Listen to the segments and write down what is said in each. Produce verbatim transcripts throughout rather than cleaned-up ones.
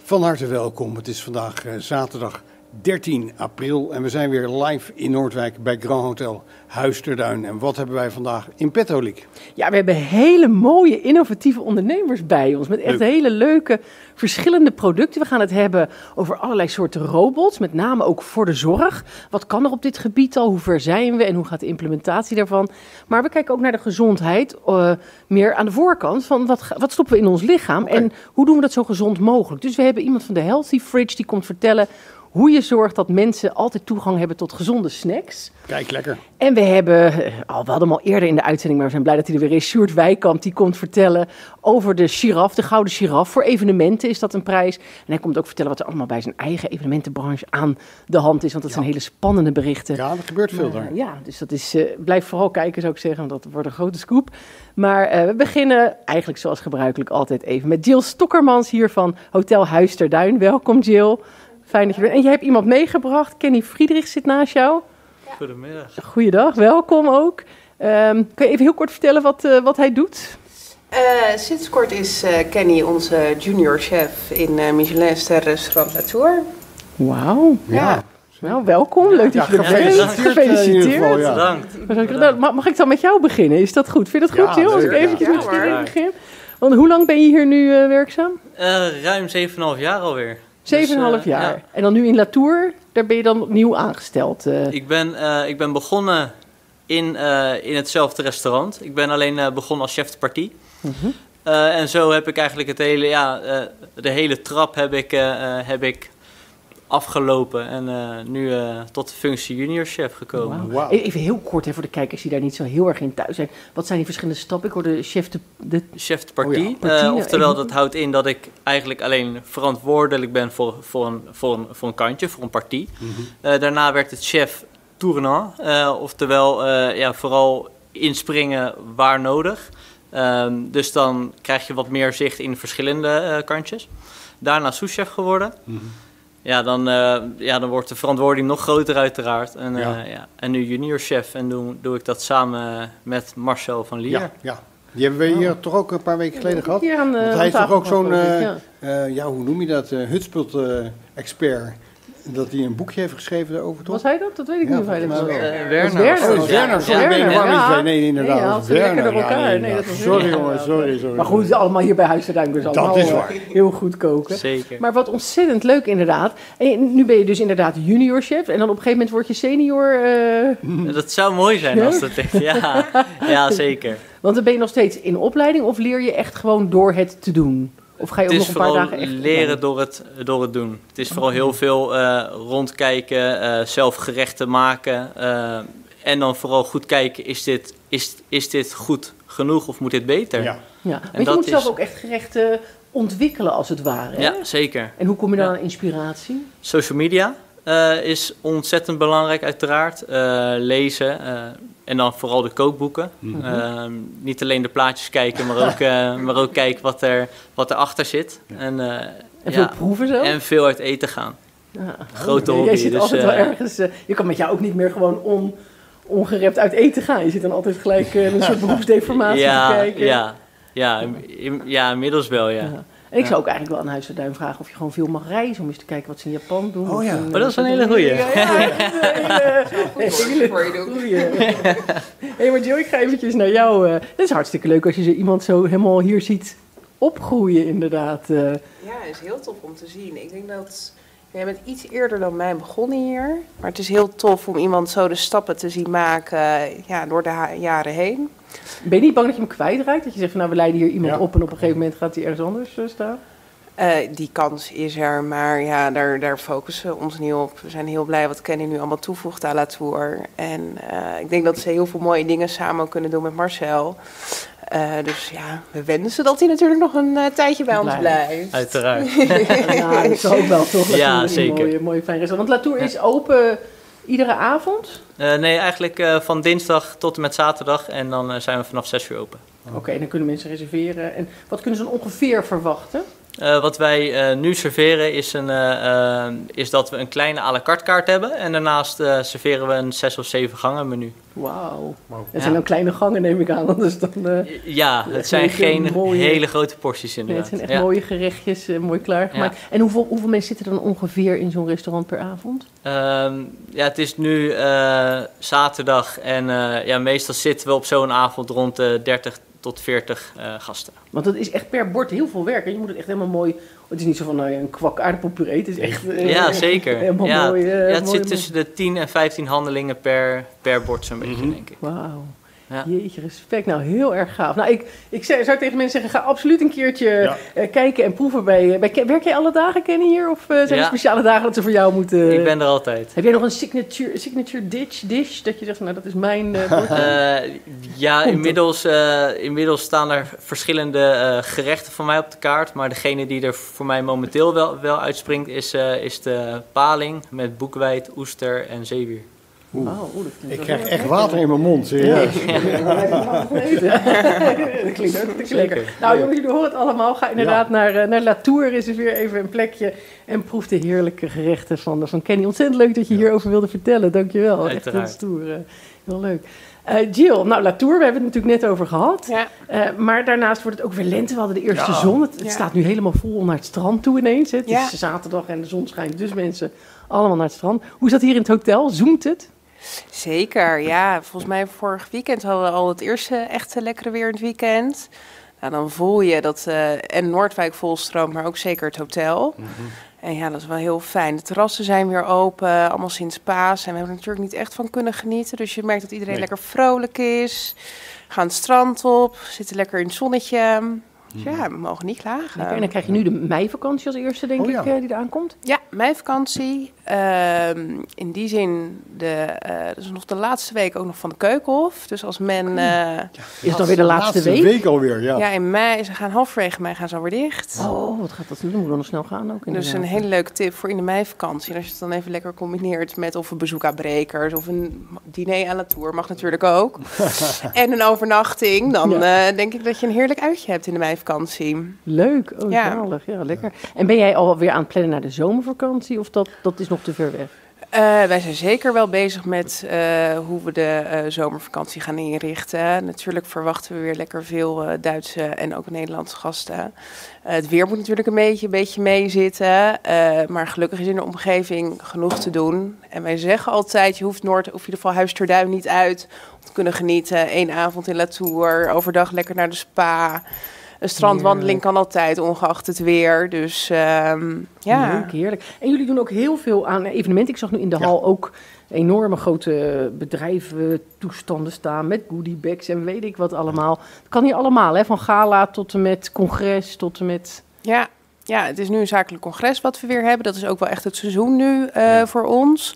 Van harte welkom. Het is vandaag uh, zaterdag dertien april en we zijn weer live in Noordwijk bij Grand Hotel Huis ter Duin. En wat hebben wij vandaag in petto, Liek? Ja, we hebben hele mooie, innovatieve ondernemers bij ons met echt Leuk. hele leuke, verschillende producten. We gaan het hebben over allerlei soorten robots, met name ook voor de zorg. Wat kan er op dit gebied al? Hoe ver zijn we en hoe gaat de implementatie daarvan? Maar we kijken ook naar de gezondheid, uh, meer aan de voorkant van wat, wat stoppen we in ons lichaam okay. en hoe doen we dat zo gezond mogelijk? Dus we hebben iemand van de Healthy Fridge die komt vertellen hoe je zorgt dat mensen altijd toegang hebben tot gezonde snacks. Kijk, lekker. En we hebben, oh, we hadden hem al eerder in de uitzending, maar we zijn blij dat hij er weer is. Sjoerd Wijkamp, die komt vertellen over de giraf, de gouden giraf. Voor evenementen is dat een prijs. En hij komt ook vertellen wat er allemaal bij zijn eigen evenementenbranche aan de hand is. Want dat ja. zijn hele spannende berichten. Ja, er gebeurt veel maar, daar. Ja, dus dat is, uh, blijf vooral kijken, zou ik zeggen, want dat wordt een grote scoop. Maar uh, we beginnen eigenlijk zoals gebruikelijk altijd even met Jill Stokkermans hier van Hotel Huis ter Duin. Welkom, Jill. Fijn dat je bent. En je hebt iemand meegebracht. Kenny Friedrich zit naast jou. Ja. Goedemiddag. Goeiedag, welkom ook. Um, kun je even heel kort vertellen wat, uh, wat hij doet? Uh, sinds kort is uh, Kenny onze junior chef in uh, Michelin-ster restaurant La Tour. Wauw. Ja. ja. Nou, welkom. Leuk dat ja, je er bent. Gefeliciteerd. Geval, ja. Bedankt. Mag, mag ik dan met jou beginnen? Is dat goed? Vind je dat goed, Jill? Ja, als ik eventjes ja, met Friedrich begin? Want hoe lang ben je hier nu uh, werkzaam? Uh, ruim zeven komma vijf jaar alweer. Zeven en een half jaar. Ja. En dan nu in La Tour, daar ben je dan opnieuw aangesteld. Uh. Ik, ben, uh, ik ben begonnen in, uh, in hetzelfde restaurant. Ik ben alleen uh, begonnen als chef de partie. Uh-huh. Uh, en zo heb ik eigenlijk het hele, ja, uh, de hele trap heb ik, uh, heb ik afgelopen. En uh, nu uh, tot de functie junior chef gekomen. Wow. Wow. Even heel kort hè, voor de kijkers die daar niet zo heel erg in thuis zijn. Wat zijn die verschillende stappen? Ik hoorde chef de... de... Chef de partie. Oh ja. partie uh, oftewel, dat houdt in dat ik eigenlijk alleen verantwoordelijk ben voor, voor, een, voor, een, voor een kantje, voor een partie. Mm-hmm. Uh, daarna werd het chef tournant. Uh, oftewel, uh, ja, vooral inspringen waar nodig. Um, dus dan krijg je wat meer zicht in verschillende uh, kantjes. Daarna souschef geworden. Mm-hmm. Ja, dan, uh, ja, dan wordt de verantwoording nog groter uiteraard. En, uh, ja. Ja. en nu junior chef en doe, doe ik dat samen met Marcel van Lier. Ja, ja. Die hebben we hier oh. toch ook een paar weken geleden gehad. Hier aan, uh, hij is toch ook zo'n, uh, ja. Uh, ja, hoe noem je dat, uh, Hutspult-expert. Dat hij een boekje heeft geschreven daarover, toch? Was hij dat? Dat weet ik ja, niet of hij dat was. Uh, uh, Werner. Werner. Oh, Werner. Sorry, ja, Werner. Ja. Ja. Nee, inderdaad. Nee, Werner. Lekker door elkaar. Ja, nee, nee, dat was sorry, jongens. Sorry, sorry. Maar goed, allemaal hier bij Huis ter Duin. Dus dat allemaal is waar. Heel goed koken. Zeker. Maar wat ontzettend leuk inderdaad. En nu ben je dus inderdaad junior chef. En dan op een gegeven moment word je senior. Uh... Dat zou mooi zijn ja? als dat echt. Ja. ja, zeker. Want dan ben je nog steeds in opleiding of leer je echt gewoon door het te doen? Of ga je ook nog een paar dagen echt... Het is vooral leren door het, door het doen. Het is vooral okay. heel veel uh, rondkijken, uh, zelf gerechten maken. Uh, en dan vooral goed kijken, is dit, is, is dit goed genoeg of moet dit beter? Ja, ja. Want je moet is... zelf ook echt gerechten ontwikkelen als het ware. Hè? Ja, zeker. En hoe kom je dan ja. aan inspiratie? Social media uh, is ontzettend belangrijk uiteraard. Uh, lezen... Uh, En dan vooral de kookboeken. Mm-hmm. Uh, niet alleen de plaatjes kijken, maar ook, uh, maar ook kijken wat, er, wat erachter zit. Ja. En, uh, en ja, veel proeven zo? En veel uit eten gaan. Ja. Grote oh, hobby. Jij zit dus, altijd uh, wel ergens... Uh, je kan met jou ook niet meer gewoon on, ongerept uit eten gaan. Je zit dan altijd gelijk uh, een soort beroepsdeformatie ja, te kijken. Ja, ja, in, ja, inmiddels wel, ja. ja. En ik zou ook eigenlijk wel aan Huis ter Duin vragen of je gewoon veel mag reizen om eens te kijken wat ze in Japan doen. Oh ja, een, maar dat is een hele goeie. Ja, ja, ja, hele goeie. Hé, maar Jill, ik ga eventjes naar jou. Uh, het is hartstikke leuk als je zo iemand zo helemaal hier ziet opgroeien, inderdaad. Uh. Ja, het is heel tof om te zien. Ik denk dat... Jij bent iets eerder dan mij begonnen hier. Maar het is heel tof om iemand zo de stappen te zien maken ja, door de ha- jaren heen. Ben je niet bang dat je hem kwijtraakt? Dat je zegt van nou, we leiden hier iemand ja. op en op een gegeven moment gaat hij ergens anders uh, staan? Uh, die kans is er, maar ja, daar, daar focussen we ons niet op. We zijn heel blij wat Kenny nu allemaal toevoegt aan La Tour. En uh, ik denk dat ze heel veel mooie dingen samen kunnen doen met Marcel. Uh, dus ja, we wensen dat hij natuurlijk nog een uh, tijdje bij Blij. ons blijft. Uiteraard. Ja, dat is ook wel toch. Ja, zeker. Mooie, mooie fijn restaurant. Want La Tour is open iedere avond? Uh, nee, eigenlijk uh, van dinsdag tot en met zaterdag. En dan uh, zijn we vanaf zes uur open. Oké, okay, dan kunnen mensen reserveren. En wat kunnen ze dan ongeveer verwachten? Uh, wat wij uh, nu serveren is, een, uh, uh, is dat we een kleine à la carte kaart hebben. En daarnaast uh, serveren we een zes of zeven gangen menu. Wauw. Wow. Het zijn dan kleine gangen, neem ik aan. Anders dan, uh, ja, het zijn geen mooie, hele grote porties inderdaad. Nee, het zijn echt ja. mooie gerechtjes, uh, mooi klaargemaakt. Ja. En hoeveel, hoeveel mensen zitten dan ongeveer in zo'n restaurant per avond? Uh, ja, het is nu uh, zaterdag en uh, ja, meestal zitten we op zo'n avond rond de dertig tot veertig uh, gasten. Want dat is echt per bord heel veel werk. En je moet het echt helemaal mooi... Het is niet zo van nou, een kwak aardappelpuree. Het is echt... Uh, ja, zeker. Helemaal ja. mooi. Uh, ja, het mooi, zit tussen de tien en vijftien handelingen per, per bord zo'n beetje, mm-hmm. denk ik. Wauw. Ja. Jeetje, respect. Nou, heel erg gaaf. Nou, ik, ik zou tegen mensen zeggen, ga absoluut een keertje ja. uh, kijken en proeven bij, bij... Werk jij alle dagen, Kenny, hier? Of uh, zijn er ja. speciale dagen dat ze voor jou moeten... Uh... Ik ben er altijd. Heb jij nog een signature, signature dish, dish? Dat je zegt, nou, dat is mijn... Uh, uh, ja, inmiddels, uh, inmiddels staan er verschillende uh, gerechten van mij op de kaart. Maar degene die er voor mij momenteel wel, wel uitspringt is, uh, is de paling met boekweit, oester en zeewier. Oeh. Wow, oeh, ik krijg echt water in mijn mond, serieus. Ja. Ja. Dat klinkt ook lekker. Nou jongens, jullie horen het allemaal. Ga inderdaad ja. naar, naar La Tour, is er weer even een plekje. En proef de heerlijke gerechten van, van Kenny. Ontzettend leuk dat je ja. hierover wilde vertellen. Dankjewel. Uiteraard. Echt heel stoer. Heel leuk. Uh, Jill, nou La Tour, we hebben het natuurlijk net over gehad. Ja. Uh, maar daarnaast wordt het ook weer lente. We hadden de eerste ja. zon. Het, het ja. staat nu helemaal vol naar het strand toe ineens. Hè. Het ja. is zaterdag en de zon schijnt. Dus mensen allemaal naar het strand. Hoe is dat hier in het hotel? Zoomt het? Zeker, ja. Volgens mij vorig weekend hadden we al het eerste echte lekkere weer in het weekend. Nou, dan voel je dat uh, en Noordwijk volstroomt, maar ook zeker het hotel. Mm-hmm. En ja, dat is wel heel fijn. De terrassen zijn weer open, allemaal sinds Paas. En we hebben er natuurlijk niet echt van kunnen genieten. Dus je merkt dat iedereen nee. lekker vrolijk is. Gaan het strand op, zitten lekker in het zonnetje. Dus ja, we mogen niet klagen. En dan krijg je nu de meivakantie als eerste, denk oh, ja. ik, die eraan komt. Ja, meivakantie. Uh, in die zin, de, uh, dat is nog de laatste week ook nog van de Keukenhof. Dus als men... Uh, ja, is het alweer de laatste, laatste week? week alweer, ja. Ja, in mei, ze gaan halverwege mei gaan ze alweer dicht. Oh, wat gaat dat doen? Dan moet dan nog snel gaan ook. Dus een hele leuke tip voor in de meivakantie. Als je het dan even lekker combineert met of een bezoek aan Brekers of een diner à la Tour, mag natuurlijk ook. En een overnachting, dan ja. uh, denk ik dat je een heerlijk uitje hebt in de meivakantie. Leuk, oh ja. zalig, ja, lekker. En ben jij alweer aan het plannen naar de zomervakantie of dat, dat is nog te ver weg? Uh, wij zijn zeker wel bezig met uh, hoe we de uh, zomervakantie gaan inrichten. Natuurlijk verwachten we weer lekker veel uh, Duitse en ook Nederlandse gasten. Uh, het weer moet natuurlijk een beetje, een beetje meezitten. Uh, maar gelukkig is in de omgeving genoeg te doen. En wij zeggen altijd, je hoeft Noord, of in ieder geval Huis ter Duin niet uit om te kunnen genieten. Eén avond in La Tour, overdag lekker naar de spa. Een strandwandeling kan altijd, ongeacht het weer. Dus um, ja. Leuk, heerlijk. En jullie doen ook heel veel aan evenementen. Ik zag nu in de ja. hal ook enorme grote bedrijven, toestanden staan met goodiebags en weet ik wat allemaal. Het kan hier allemaal, hè? Van gala tot en met congres, tot en met... Ja. ja, het is nu een zakelijk congres wat we weer hebben. Dat is ook wel echt het seizoen nu uh, ja. voor ons.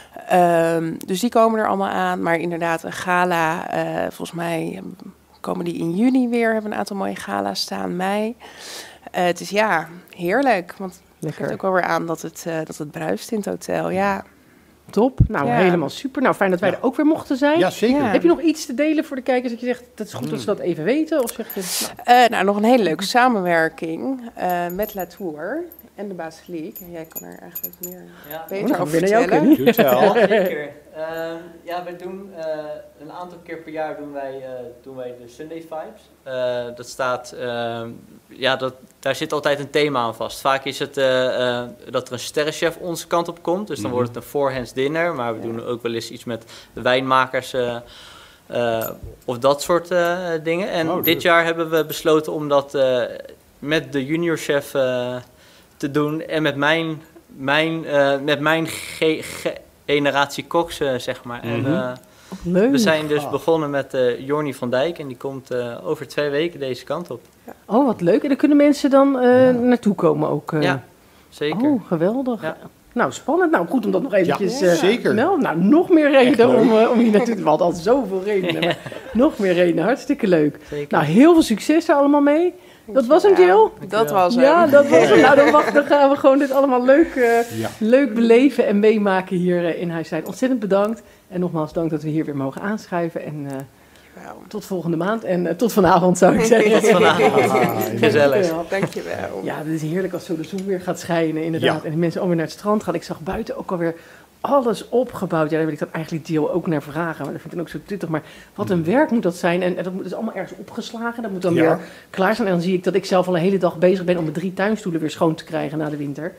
Um, dus die komen er allemaal aan. Maar inderdaad, een gala, uh, volgens mij... komen die in juni weer, hebben een aantal mooie gala's staan, mei. Uh, het is ja, heerlijk, want het geeft ook wel weer aan dat het, uh, dat het bruist in het hotel, ja. Top, nou ja. helemaal super. Nou, fijn dat wij ja. er ook weer mochten zijn. Ja, zeker. Ja. Heb je nog iets te delen voor de kijkers dat je zegt, dat is goed mm. dat ze dat even weten? Of zeg je, nou... Uh, nou, nog een hele leuke samenwerking uh, met La Tour en de Basiliek. En jij kan er eigenlijk meer ja. beter oh, over vertellen. Jou, ja, zeker. Uh, ja, we doen uh, een aantal keer per jaar doen wij, uh, doen wij de Sunday Vibes. Uh, dat staat, uh, ja, dat, daar zit altijd een thema aan vast. Vaak is het uh, uh, dat er een sterrenchef onze kant op komt. Dus dan mm-hmm. wordt het een four-hands dinner. Maar we ja. doen ook wel eens iets met de wijnmakers uh, uh, of dat soort uh, dingen. En oh, dit jaar hebben we besloten om dat uh, met de junior chef uh, te doen. En met mijn, mijn, uh, met mijn ge- ge- generatie koks, uh, zeg maar. Mm-hmm. En, uh, Leuk. We zijn dus begonnen met uh, Jornie van Dijk en die komt uh, over twee weken deze kant op. Ja. Oh, wat leuk. En daar kunnen mensen dan uh, ja. naartoe komen ook? Uh. Ja, zeker. Oh, geweldig. Ja. Nou, spannend. Nou, goed om dat nog eventjes... Ja, uh, zeker. Nou, nou, nog meer reden om, uh, om hier naartoe te... We hadden altijd zoveel redenen, maar nog meer redenen. Hartstikke leuk. Zeker. Nou, heel veel succes er allemaal mee. Dat was hem, Jill? Dat was hem. Ja, dat was hem. Nou, dan, wacht, dan gaan we gewoon dit allemaal leuk, uh, ja. leuk beleven en meemaken hier uh, in Huis Zijn. Ontzettend bedankt. En nogmaals dank dat we hier weer mogen aanschuiven. En uh, Dankjewel. Tot volgende maand en uh, tot vanavond zou ik zeggen. Tot vanavond. Ah, gezellig. Dankjewel. Ja, het is heerlijk als zo de zon weer gaat schijnen, inderdaad. Ja. En de mensen alweer naar het strand gaan. Ik zag buiten ook alweer alles opgebouwd. Ja, daar wil ik dan eigenlijk Dio ook naar vragen. Maar dat vind ik dan ook zo tuttig. Maar wat een werk moet dat zijn. En, en dat moet dus allemaal ergens opgeslagen. Dat moet dan Ja. weer klaar zijn. En dan zie ik dat ik zelf al een hele dag bezig ben om mijn drie tuinstoelen weer schoon te krijgen na de winter.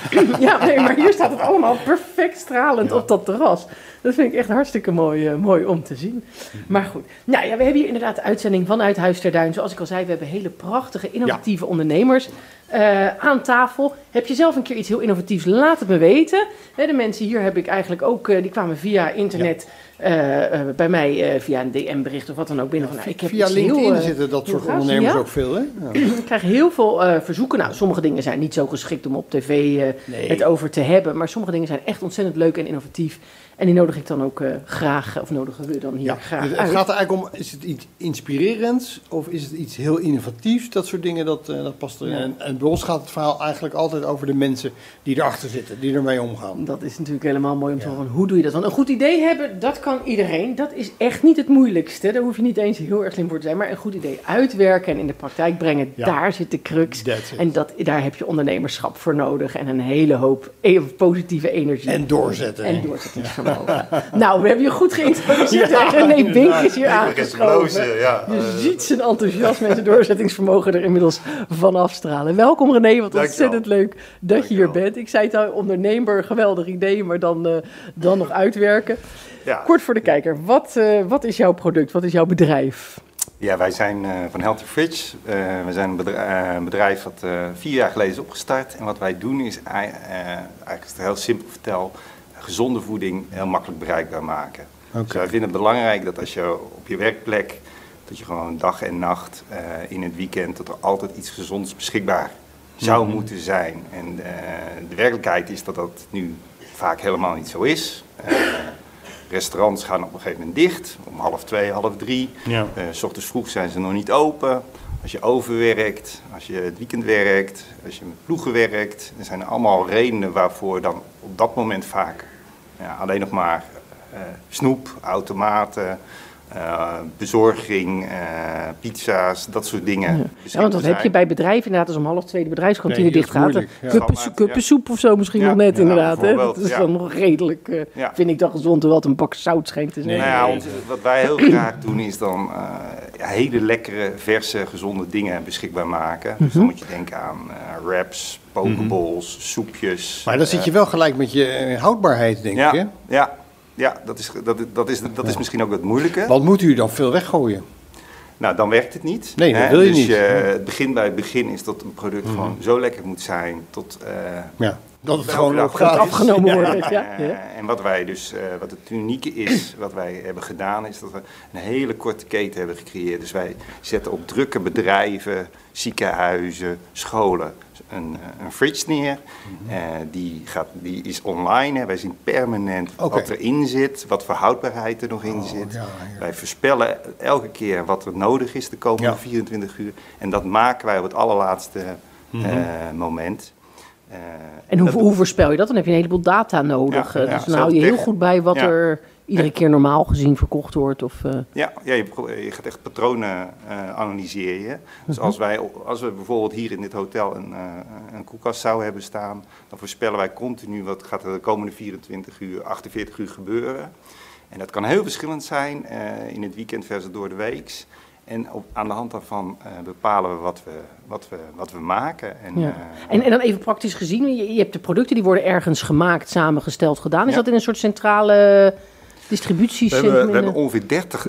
Ja, nee, maar hier staat het allemaal perfect stralend Ja. op dat terras. Dat vind ik echt hartstikke mooi, uh, mooi om te zien. Maar goed, nou ja, we hebben hier inderdaad de uitzending vanuit Huis ter Duin. Zoals ik al zei, we hebben hele prachtige, innovatieve ondernemers uh, aan tafel. Heb je zelf een keer iets heel innovatiefs, laat het me weten. Hè, de mensen hier heb ik eigenlijk ook, uh, die kwamen via internet uh, uh, bij mij uh, via een D M-bericht of wat dan ook binnen. Van, nou, ik heb Via iets LinkedIn heel, uh, zitten dat soort gaafs, ondernemers ja. ook veel, hè? Ja. Ik krijg heel veel uh, verzoeken. Nou, sommige dingen zijn niet zo geschikt om op tv uh, Nee. het over te hebben. Maar sommige dingen zijn echt ontzettend leuk en innovatief. En die nodig ik dan ook uh, graag, of nodigen we dan hier Ja, graag het, het uit. gaat er eigenlijk om, is het iets inspirerends of is het iets heel innovatiefs? Dat soort dingen, dat, uh, dat past erin. Ja. En, en bij ons gaat het verhaal eigenlijk altijd over de mensen die erachter zitten, die ermee omgaan. Dat is natuurlijk helemaal mooi om te horen. Hoe doe je dat? Want een goed idee hebben, dat kan iedereen. Dat is echt niet het moeilijkste. Daar hoef je niet eens heel erg slim voor te zijn. Maar een goed idee uitwerken en in de praktijk brengen, Ja. daar zit de crux. That's it. En dat, daar heb je ondernemerschap voor nodig. En een hele hoop e- positieve energie. En doorzetten. En doorzettingsvermogen. Nou, we hebben je goed geïntroduceerd. Ja, René Bink is hier aangeschoven. Ja, Je ziet zijn enthousiasme en zijn doorzettingsvermogen er inmiddels van afstralen. Welkom René, wat Dankjewel. ontzettend leuk dat je hier Dankjewel. bent. Ik zei het al, ondernemer, geweldig idee, maar dan, uh, dan nog uitwerken. ja. Kort voor de kijker, wat, uh, wat is jouw product? Wat is jouw bedrijf? ja, wij zijn uh, van Healthy Fridge. Uh, we zijn een bedrijf, uh, een bedrijf dat uh, vier jaar geleden is opgestart. En wat wij doen is, uh, eigenlijk is het heel simpel vertel, gezonde voeding heel makkelijk bereikbaar maken. Okay. Dus wij vinden het belangrijk dat als je op je werkplek, dat je gewoon dag en nacht uh, in het weekend, dat er altijd iets gezonds beschikbaar zou mm-hmm. moeten zijn. En uh, de werkelijkheid is dat dat nu vaak helemaal niet zo is. Uh, restaurants gaan op een gegeven moment dicht, om half twee, half drie. Ja. Uh, 's ochtends vroeg zijn ze nog niet open. Als je overwerkt, als je het weekend werkt, als je met ploegen werkt. Er zijn allemaal redenen waarvoor dan op dat moment vaak ja, alleen nog maar uh, snoep, automaten, uh, bezorging, uh, pizza's, dat soort dingen. Ja, ja want dat heb je bij bedrijven inderdaad, als om half twee de bedrijfskantine Nee, dicht dat is gaat. moeilijk, ja. Kuppensoep, kuppensoep of zo misschien Ja, nog net ja, inderdaad. Hè? Dat bijvoorbeeld, is ja. dan nog redelijk, uh, Ja. vind ik dan gezond, terwijl het een bak zout schijnt te zijn. Nou ja, ons- wat wij heel graag doen is dan uh, ja, hele lekkere, verse, gezonde dingen beschikbaar maken. Dus dan moet je denken aan uh, wraps, pokeballs, soepjes. Maar dan zit je wel gelijk met je eh, houdbaarheid, denk ja, ik, hè? ja, ja, dat is, dat, dat is, dat is misschien ook het moeilijke. Want moet u dan veel weggooien? Nou, dan werkt het niet. Nee, dat hè? wil je dus niet. je, het begin bij het begin is dat een product gewoon zo lekker moet zijn tot... uh, Ja, dat het Welke gewoon dag op gaat. dat afgenomen Ja. wordt. Ja, Uh, ja. En wat wij dus, uh, wat het unieke is, wat wij hebben gedaan, is dat we een hele korte keten hebben gecreëerd. Dus wij zetten op drukke bedrijven, ziekenhuizen, scholen een, een fridge neer. Uh, die, gaat, die is online. Hè. Wij zien permanent Okay. wat erin zit, wat voor houdbaarheid er nog in Oh, zit. ja, ja. Wij voorspellen elke keer wat er nodig is de komende Ja. vierentwintig uur. En dat maken wij op het allerlaatste uh, moment. Uh, En hoe, dat- hoe voorspel je dat? Dan heb je een heleboel data nodig. Ja, Uh, ja, dus dan hou je zelfs heel tech. goed bij wat Ja. er iedere keer normaal gezien verkocht wordt. Of, uh, Ja, ja je, pro- je gaat echt patronen uh, analyseer je. Dus als, wij, als we bijvoorbeeld hier in dit hotel een, uh, een koelkast zouden hebben staan, dan voorspellen wij continu wat gaat er de komende vierentwintig uur, achtenveertig uur gebeuren. En dat kan heel verschillend zijn uh, in het weekend versus door de week. En op, aan de hand daarvan uh, bepalen we wat we, wat we, wat we maken. En, ja. uh, en, en dan even praktisch gezien, je, je hebt de producten die worden ergens gemaakt, samengesteld, gedaan. Is Ja. dat in een soort centrale We distributiecentrum? hebben, we in hebben de- ongeveer dertig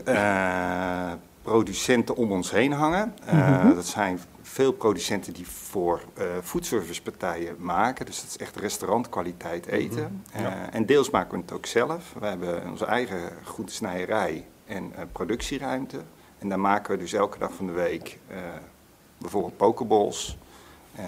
uh, producenten om ons heen hangen. Uh, Mhm. Dat zijn veel producenten die voor uh, foodservicepartijen maken. Dus dat is echt restaurantkwaliteit eten. Mhm. Ja. Uh, en deels maken we het ook zelf. We hebben onze eigen groentesnijerij en uh, productieruimte. En daar maken we dus elke dag van de week uh, bijvoorbeeld pokeballs. Uh,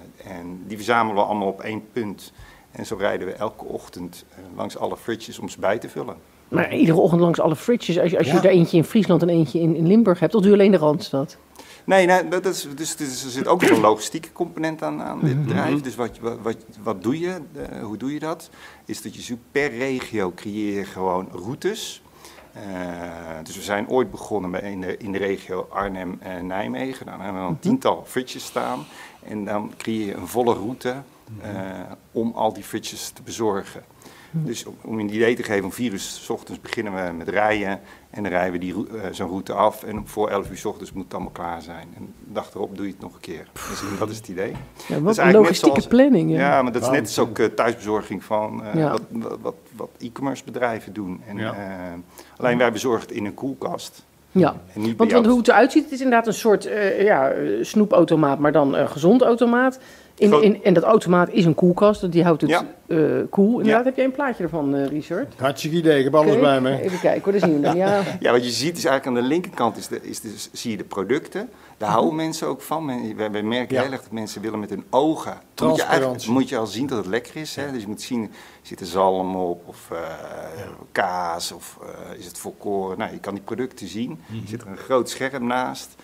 en die verzamelen we allemaal op één punt. En zo rijden we elke ochtend uh, langs alle fridges om ze bij te vullen. Maar iedere ochtend langs alle fridges, als je, als je Ja. er eentje in Friesland en eentje in, in Limburg hebt, of doe je alleen de Randstad? Nee, nee dat is, dus, dus er zit ook nog een logistieke component aan, aan dit bedrijf. Dus wat, wat, wat, wat doe je, uh, hoe doe je dat? Is dat je zoekt per regio creëer je gewoon routes. Uh, dus we zijn ooit begonnen bij in, de, in de regio Arnhem-Nijmegen. Dan hebben we een tiental fridges staan. En dan creëer je een volle route uh, om al die fridges te bezorgen. Dus om, om een idee te geven, om vier uur 's ochtends beginnen we met rijden. En dan rijden we die, uh, zo'n route af. En voor elf uur 's ochtends moet het allemaal klaar zijn. En de dag erop doe je het nog een keer. Dus dat is het idee. Ja, wat een logistieke zoals, planning. Ja. ja, maar dat is net als ook uh, thuisbezorging van uh, ja. wat, wat, wat e-commerce bedrijven doen. En, ja. uh, alleen wij bezorgen het in een koelkast. Ja, want, want hoe het eruit ziet, het is inderdaad een soort uh, ja, snoepautomaat, maar dan een gezond automaat. In, in, en dat automaat is een koelkast, die houdt het ja. uh, koel. Inderdaad, ja. Heb jij een plaatje ervan, uh, Richard? Hartstikke idee, ik heb alles okay. bij me. Even kijken, hoor, dat zien we dan. Ja. ja, wat je ziet is eigenlijk aan de linkerkant is de, is de, zie je de producten. Daar houden mensen ook van. Men, wij, wij merken ja. heel erg dat mensen willen met hun ogen. Moet je, eigenlijk, moet je al zien dat het lekker is. Hè? Dus je moet zien, zit er zalm op of uh, ja. kaas of uh, is het volkoren. Nou, je kan die producten zien. Mm-hmm. Er zit er een groot scherm naast.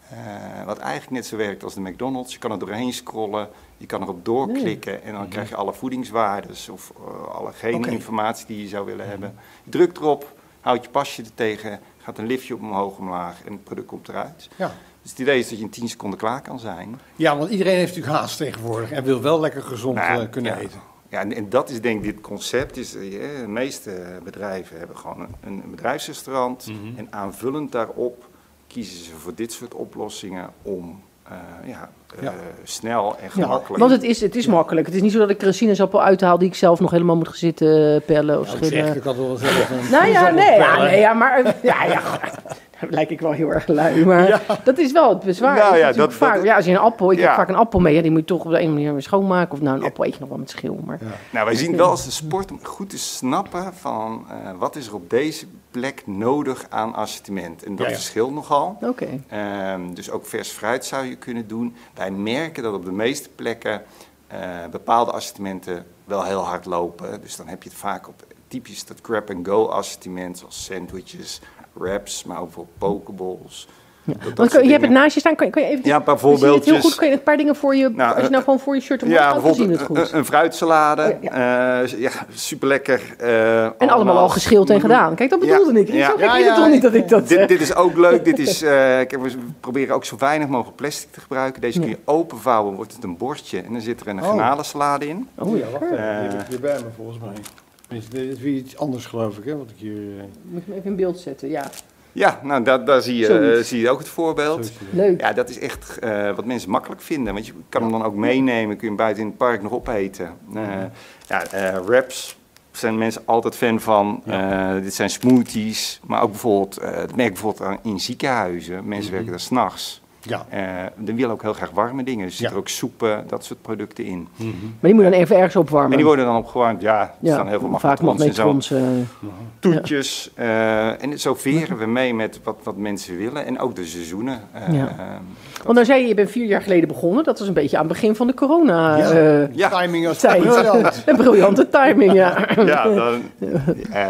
Uh, wat eigenlijk net zo werkt als de McDonald's. Je kan er doorheen scrollen, je kan erop doorklikken nee. en dan mm-hmm. krijg je alle voedingswaardes of uh, alle geen okay. informatie die je zou willen mm-hmm. hebben. Je drukt erop, houdt je pasje er tegen, gaat een liftje op omhoog omlaag en het product komt eruit. Ja. Dus het idee is dat je in tien seconden klaar kan zijn. Ja, want iedereen heeft natuurlijk haast tegenwoordig en wil wel lekker gezond nou, uh, kunnen ja. eten. Ja, en, en dat is denk ik dit concept. Is, uh, de meeste bedrijven hebben gewoon een, een bedrijfsrestaurant mm-hmm. en aanvullend daarop kiezen ze voor dit soort oplossingen om uh, ja, uh, ja. snel en gemakkelijk... Ja, want het is, het is ja. makkelijk. Het is niet zo dat ik er een sinaasappel uithaal die ik zelf nog helemaal moet gaan zitten pellen of ja, schillen. Zeg, ik had wel zelf een nou ja, nee, ja, nee, ja, maar... Ja, ja, dan lijk ik wel heel erg lui, maar ja. dat is wel het bezwaar. Nou, ja, dat, vaak, dat, ja, als je een appel... Ik ja. heb vaak een appel mee, ja, die moet je toch op de een manier weer schoonmaken. Of nou, een ja. appel eet je nog wel met schil, maar... Ja. Nou, wij zien het wel als de sport om goed te snappen van... Uh, wat is er op deze plek nodig aan assortiment. En dat ja, ja. verschilt nogal. Okay. Um, dus ook vers fruit zou je kunnen doen. Wij merken dat op de meeste plekken uh, bepaalde assortimenten wel heel hard lopen. Dus dan heb je het vaak op typisch dat grab-and-go assortiment, zoals sandwiches, wraps, maar ook bijvoorbeeld pokeballs. Ja. Dat, dat je hebt het naast je staan, kan je, kan je even... Ja, een paar voorbeeldjes. Heel goed, kan je een paar dingen voor je... Nou, als je nou gewoon voor je shirt omhoog ja, gaat, dan zien we het goed. Een, een fruitsalade, oh, ja. Uh, ja, super lekker. Uh, en allemaal al geschild en gedaan. Kijk, dat bedoelde ja, ik. Ja, Zo ja, ja, het toch niet dat ik dat... Dit, dit is ook leuk. Dit is, uh, kijk, we proberen ook zo weinig mogelijk plastic te gebruiken. Deze kun je ja. openvouwen, wordt het een borstje. En dan zit er een oh. garnalensalade in. Oh ja, wacht even. Uh, die heb ik hier bij me volgens mij. Dit is weer iets anders, geloof ik, hè? Wat ik hier... Uh... Moet je hem even in beeld zetten, ja. Ja, nou, daar, daar zie, je, uh, zie je ook het voorbeeld. Leuk. Ja, dat is echt uh, wat mensen makkelijk vinden. Want je kan hem dan ook meenemen, kun je hem buiten in het park nog opeten. Uh, ja, uh, wraps zijn mensen altijd fan van. Ja. Uh, dit zijn smoothies. Maar ook bijvoorbeeld, uh, dat merk ik bijvoorbeeld in ziekenhuizen. Mensen mm-hmm. werken daar 's nachts. Ja. Uh, dan willen ook heel graag warme dingen. Dus er zitten ja. ook soepen, dat soort producten in. Mm-hmm. Maar die moet dan even ergens opwarmen. En die worden dan opgewarmd, ja. Er ja. staan heel veel magnetrons en zo. Uh, Toetjes. Ja. Uh, en zo veren we mee met wat, wat mensen willen. En ook de seizoenen. Uh, ja. uh, Want nou zei je, je bent vier jaar geleden begonnen. Dat was een beetje aan het begin van de corona. Ja, uh, ja. timing was briljant. Een briljante timing, ja. ja, dan, uh,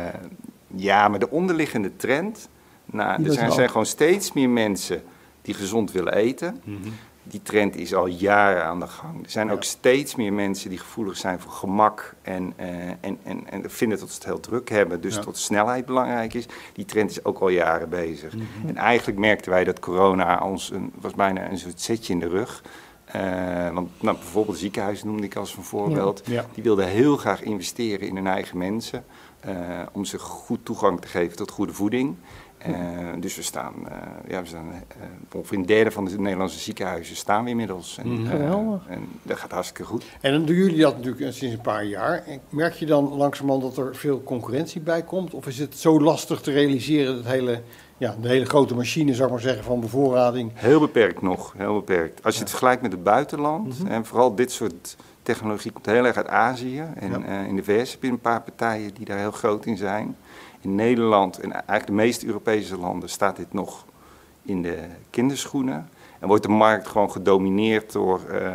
ja, maar de onderliggende trend... Nou, er zijn, zijn gewoon steeds meer mensen... die gezond willen eten. Mm-hmm. Die trend is al jaren aan de gang. Er zijn ja. ook steeds meer mensen die gevoelig zijn voor gemak en, uh, en, en, en vinden dat ze het heel druk hebben, dus ja. tot snelheid belangrijk is. Die trend is ook al jaren bezig. Mm-hmm. En eigenlijk merkten wij dat corona ons een, was bijna een soort zetje in de rug. Uh, want nou, bijvoorbeeld ziekenhuizen noemde ik als een voorbeeld. Ja. Ja. Die wilden heel graag investeren in hun eigen mensen, uh, om ze goed toegang te geven tot goede voeding. Uh, dus we staan, uh, ja, we staan uh, ongeveer een derde van de Nederlandse ziekenhuizen staan we inmiddels. En, mm. uh, en dat gaat hartstikke goed. En dan doen jullie dat natuurlijk sinds een paar jaar. En merk je dan langzamerhand dat er veel concurrentie bij komt? Of is het zo lastig te realiseren, dat hele, ja, de hele grote machine, zou ik maar zeggen, van bevoorrading? Heel beperkt nog, heel beperkt. Als je ja. het vergelijkt met het buitenland, mm-hmm. en vooral dit soort technologie komt heel erg uit Azië. En ja. uh, in de V S heb je een paar partijen die daar heel groot in zijn. In Nederland en eigenlijk de meeste Europese landen staat dit nog in de kinderschoenen. En wordt de markt gewoon gedomineerd door uh,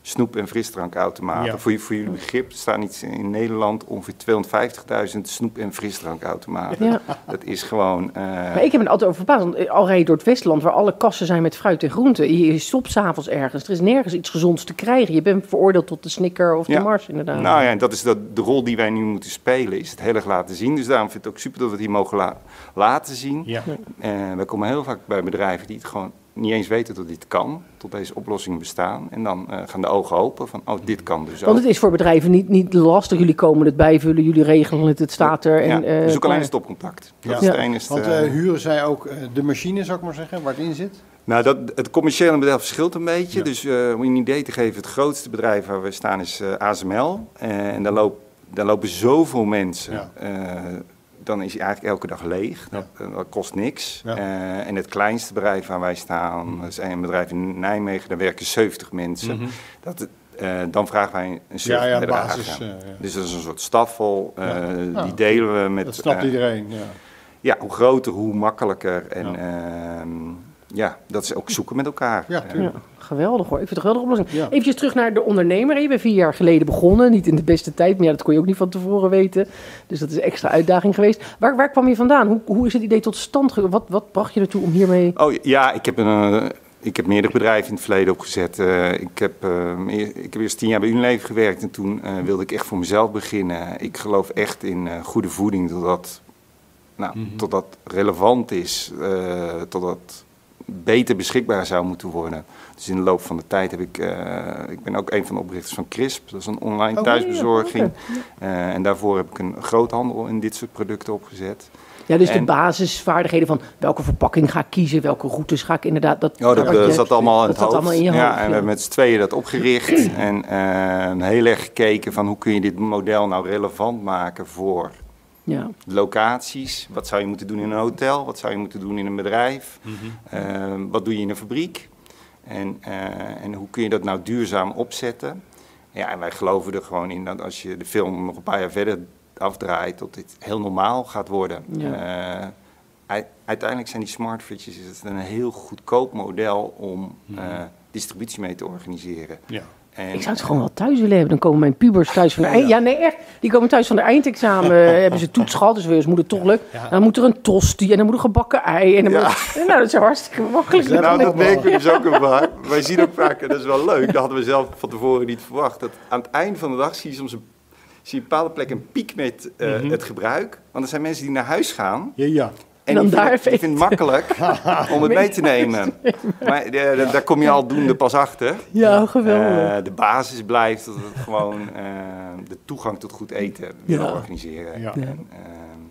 snoep- en frisdrankautomaten. Ja. Voor, je, voor jullie begrip staan iets in Nederland ongeveer tweehonderdvijftigduizend snoep- en frisdrankautomaten. Ja. Dat is gewoon... Uh... Maar ik heb me altijd over verbaasd, want al rijd je door het Westland waar alle kassen zijn met fruit en groenten. Je stopt 's avonds ergens, er is nergens iets gezonds te krijgen. Je bent veroordeeld tot de Snicker of ja. de Mars inderdaad. Nou ja, dat is dat, de rol die wij nu moeten spelen, is het heel erg laten zien. Dus daarom vind ik het ook super dat we het hier mogen la- laten zien. Ja. Uh, we komen heel vaak bij bedrijven die het gewoon niet eens weten dat dit kan, tot deze oplossingen bestaan. En dan uh, gaan de ogen open van, oh, dit kan dus ook. Want het is voor bedrijven niet, niet lastig. Jullie komen het bijvullen, jullie regelen het, het staat er. En, ja, uh, we zoeken alleen klaar. een stopcontact. Dat Ja. is het Ja. enige. Want uh, huren zij ook uh, de machine, zou ik maar zeggen, waar het in zit? Nou, dat, het commerciële model verschilt een beetje. Ja. Dus uh, om je een idee te geven, het grootste bedrijf waar we staan is uh, A S M L. Uh, en daar, loop, daar lopen zoveel mensen. Ja. Uh, dan is hij eigenlijk elke dag leeg. Dat, Ja. dat kost niks. Ja. Uh, en het kleinste bedrijf waar wij staan, dat is een bedrijf in Nijmegen, daar werken zeventig mensen. Mm-hmm. Dat, uh, dan vragen wij een Ja, service ja, bedrag. basis. Uh, ja. Dus dat is een soort staffel. Uh, Ja. Die Ja. delen we met... Dat snapt uh, iedereen, ja. Ja, hoe groter, hoe makkelijker. En Ja. ja, uh, ja dat is ook zoeken met elkaar. Ja, tuurlijk. Ja, geweldig hoor. Ik vind het een geweldige oplossing. Ja. Even terug naar de ondernemer. Je bent vier jaar geleden begonnen. Niet in de beste tijd, maar ja, dat kon je ook niet van tevoren weten. Dus dat is een extra uitdaging geweest. Waar, waar kwam je vandaan? Hoe, hoe is het idee tot stand gekomen? Wat, wat bracht je ertoe om hiermee... Oh ja, ik heb, een, uh, ik heb meerdere bedrijven in het verleden opgezet. Uh, ik, heb, uh, ik heb eerst tien jaar bij Unilever gewerkt en toen uh, wilde ik echt voor mezelf beginnen. Ik geloof echt in uh, goede voeding, totdat, nou, mm-hmm. totdat relevant is, uh, totdat beter beschikbaar zou moeten worden. Dus in de loop van de tijd heb ik... Uh, ik ben ook een van de oprichters van Crisp. Dat is een online oh, thuisbezorging. Ja, okay. uh, en daarvoor heb ik een groothandel in dit soort producten opgezet. Ja, dus en, de basisvaardigheden van welke verpakking ga ik kiezen, welke routes ga ik inderdaad... Dat, oh, dat, dat zat allemaal in het hoofd. Allemaal in je hoofd. Ja, en we hebben met z'n tweeën dat opgericht. en uh, heel erg gekeken van hoe kun je dit model nou relevant maken voor... Ja. Locaties, wat zou je moeten doen in een hotel, wat zou je moeten doen in een bedrijf, mm-hmm. uh, wat doe je in een fabriek en, uh, en hoe kun je dat nou duurzaam opzetten. Ja, en wij geloven er gewoon in dat als je de film nog een paar jaar verder afdraait, dat dit heel normaal gaat worden. Ja. Uh, uiteindelijk zijn die smart fridges een heel goedkoop model om uh, distributie mee te organiseren. Ja. En, ik zou het gewoon wel thuis willen hebben. Dan komen mijn pubers thuis van de eind... Ja, nee, echt. Die komen thuis van de eindexamen. hebben ze toets gehad, dus weer moet het toch lukt. Ja. Dan moet er een tosti en dan moet er gebakken ei. En dan ja. moet... Nou, dat is hartstikke makkelijk. Ja, nou, dat merken we dus ook een vaak. Wij zien ook vaak, en dat is wel leuk, dat hadden we zelf van tevoren niet verwacht, dat aan het eind van de dag zie je soms een, zie je op bepaalde plek een piek met uh, mm-hmm. het gebruik. Want er zijn mensen die naar huis gaan... Ja, ja. En, en die vindt het vind makkelijk om het mee te nemen. Maar de, de, daar kom je aldoende pas achter. Ja, geweldig. Uh, de basis blijft dat het gewoon uh, de toegang tot goed eten willen ja. organiseren. Ja. En, uh,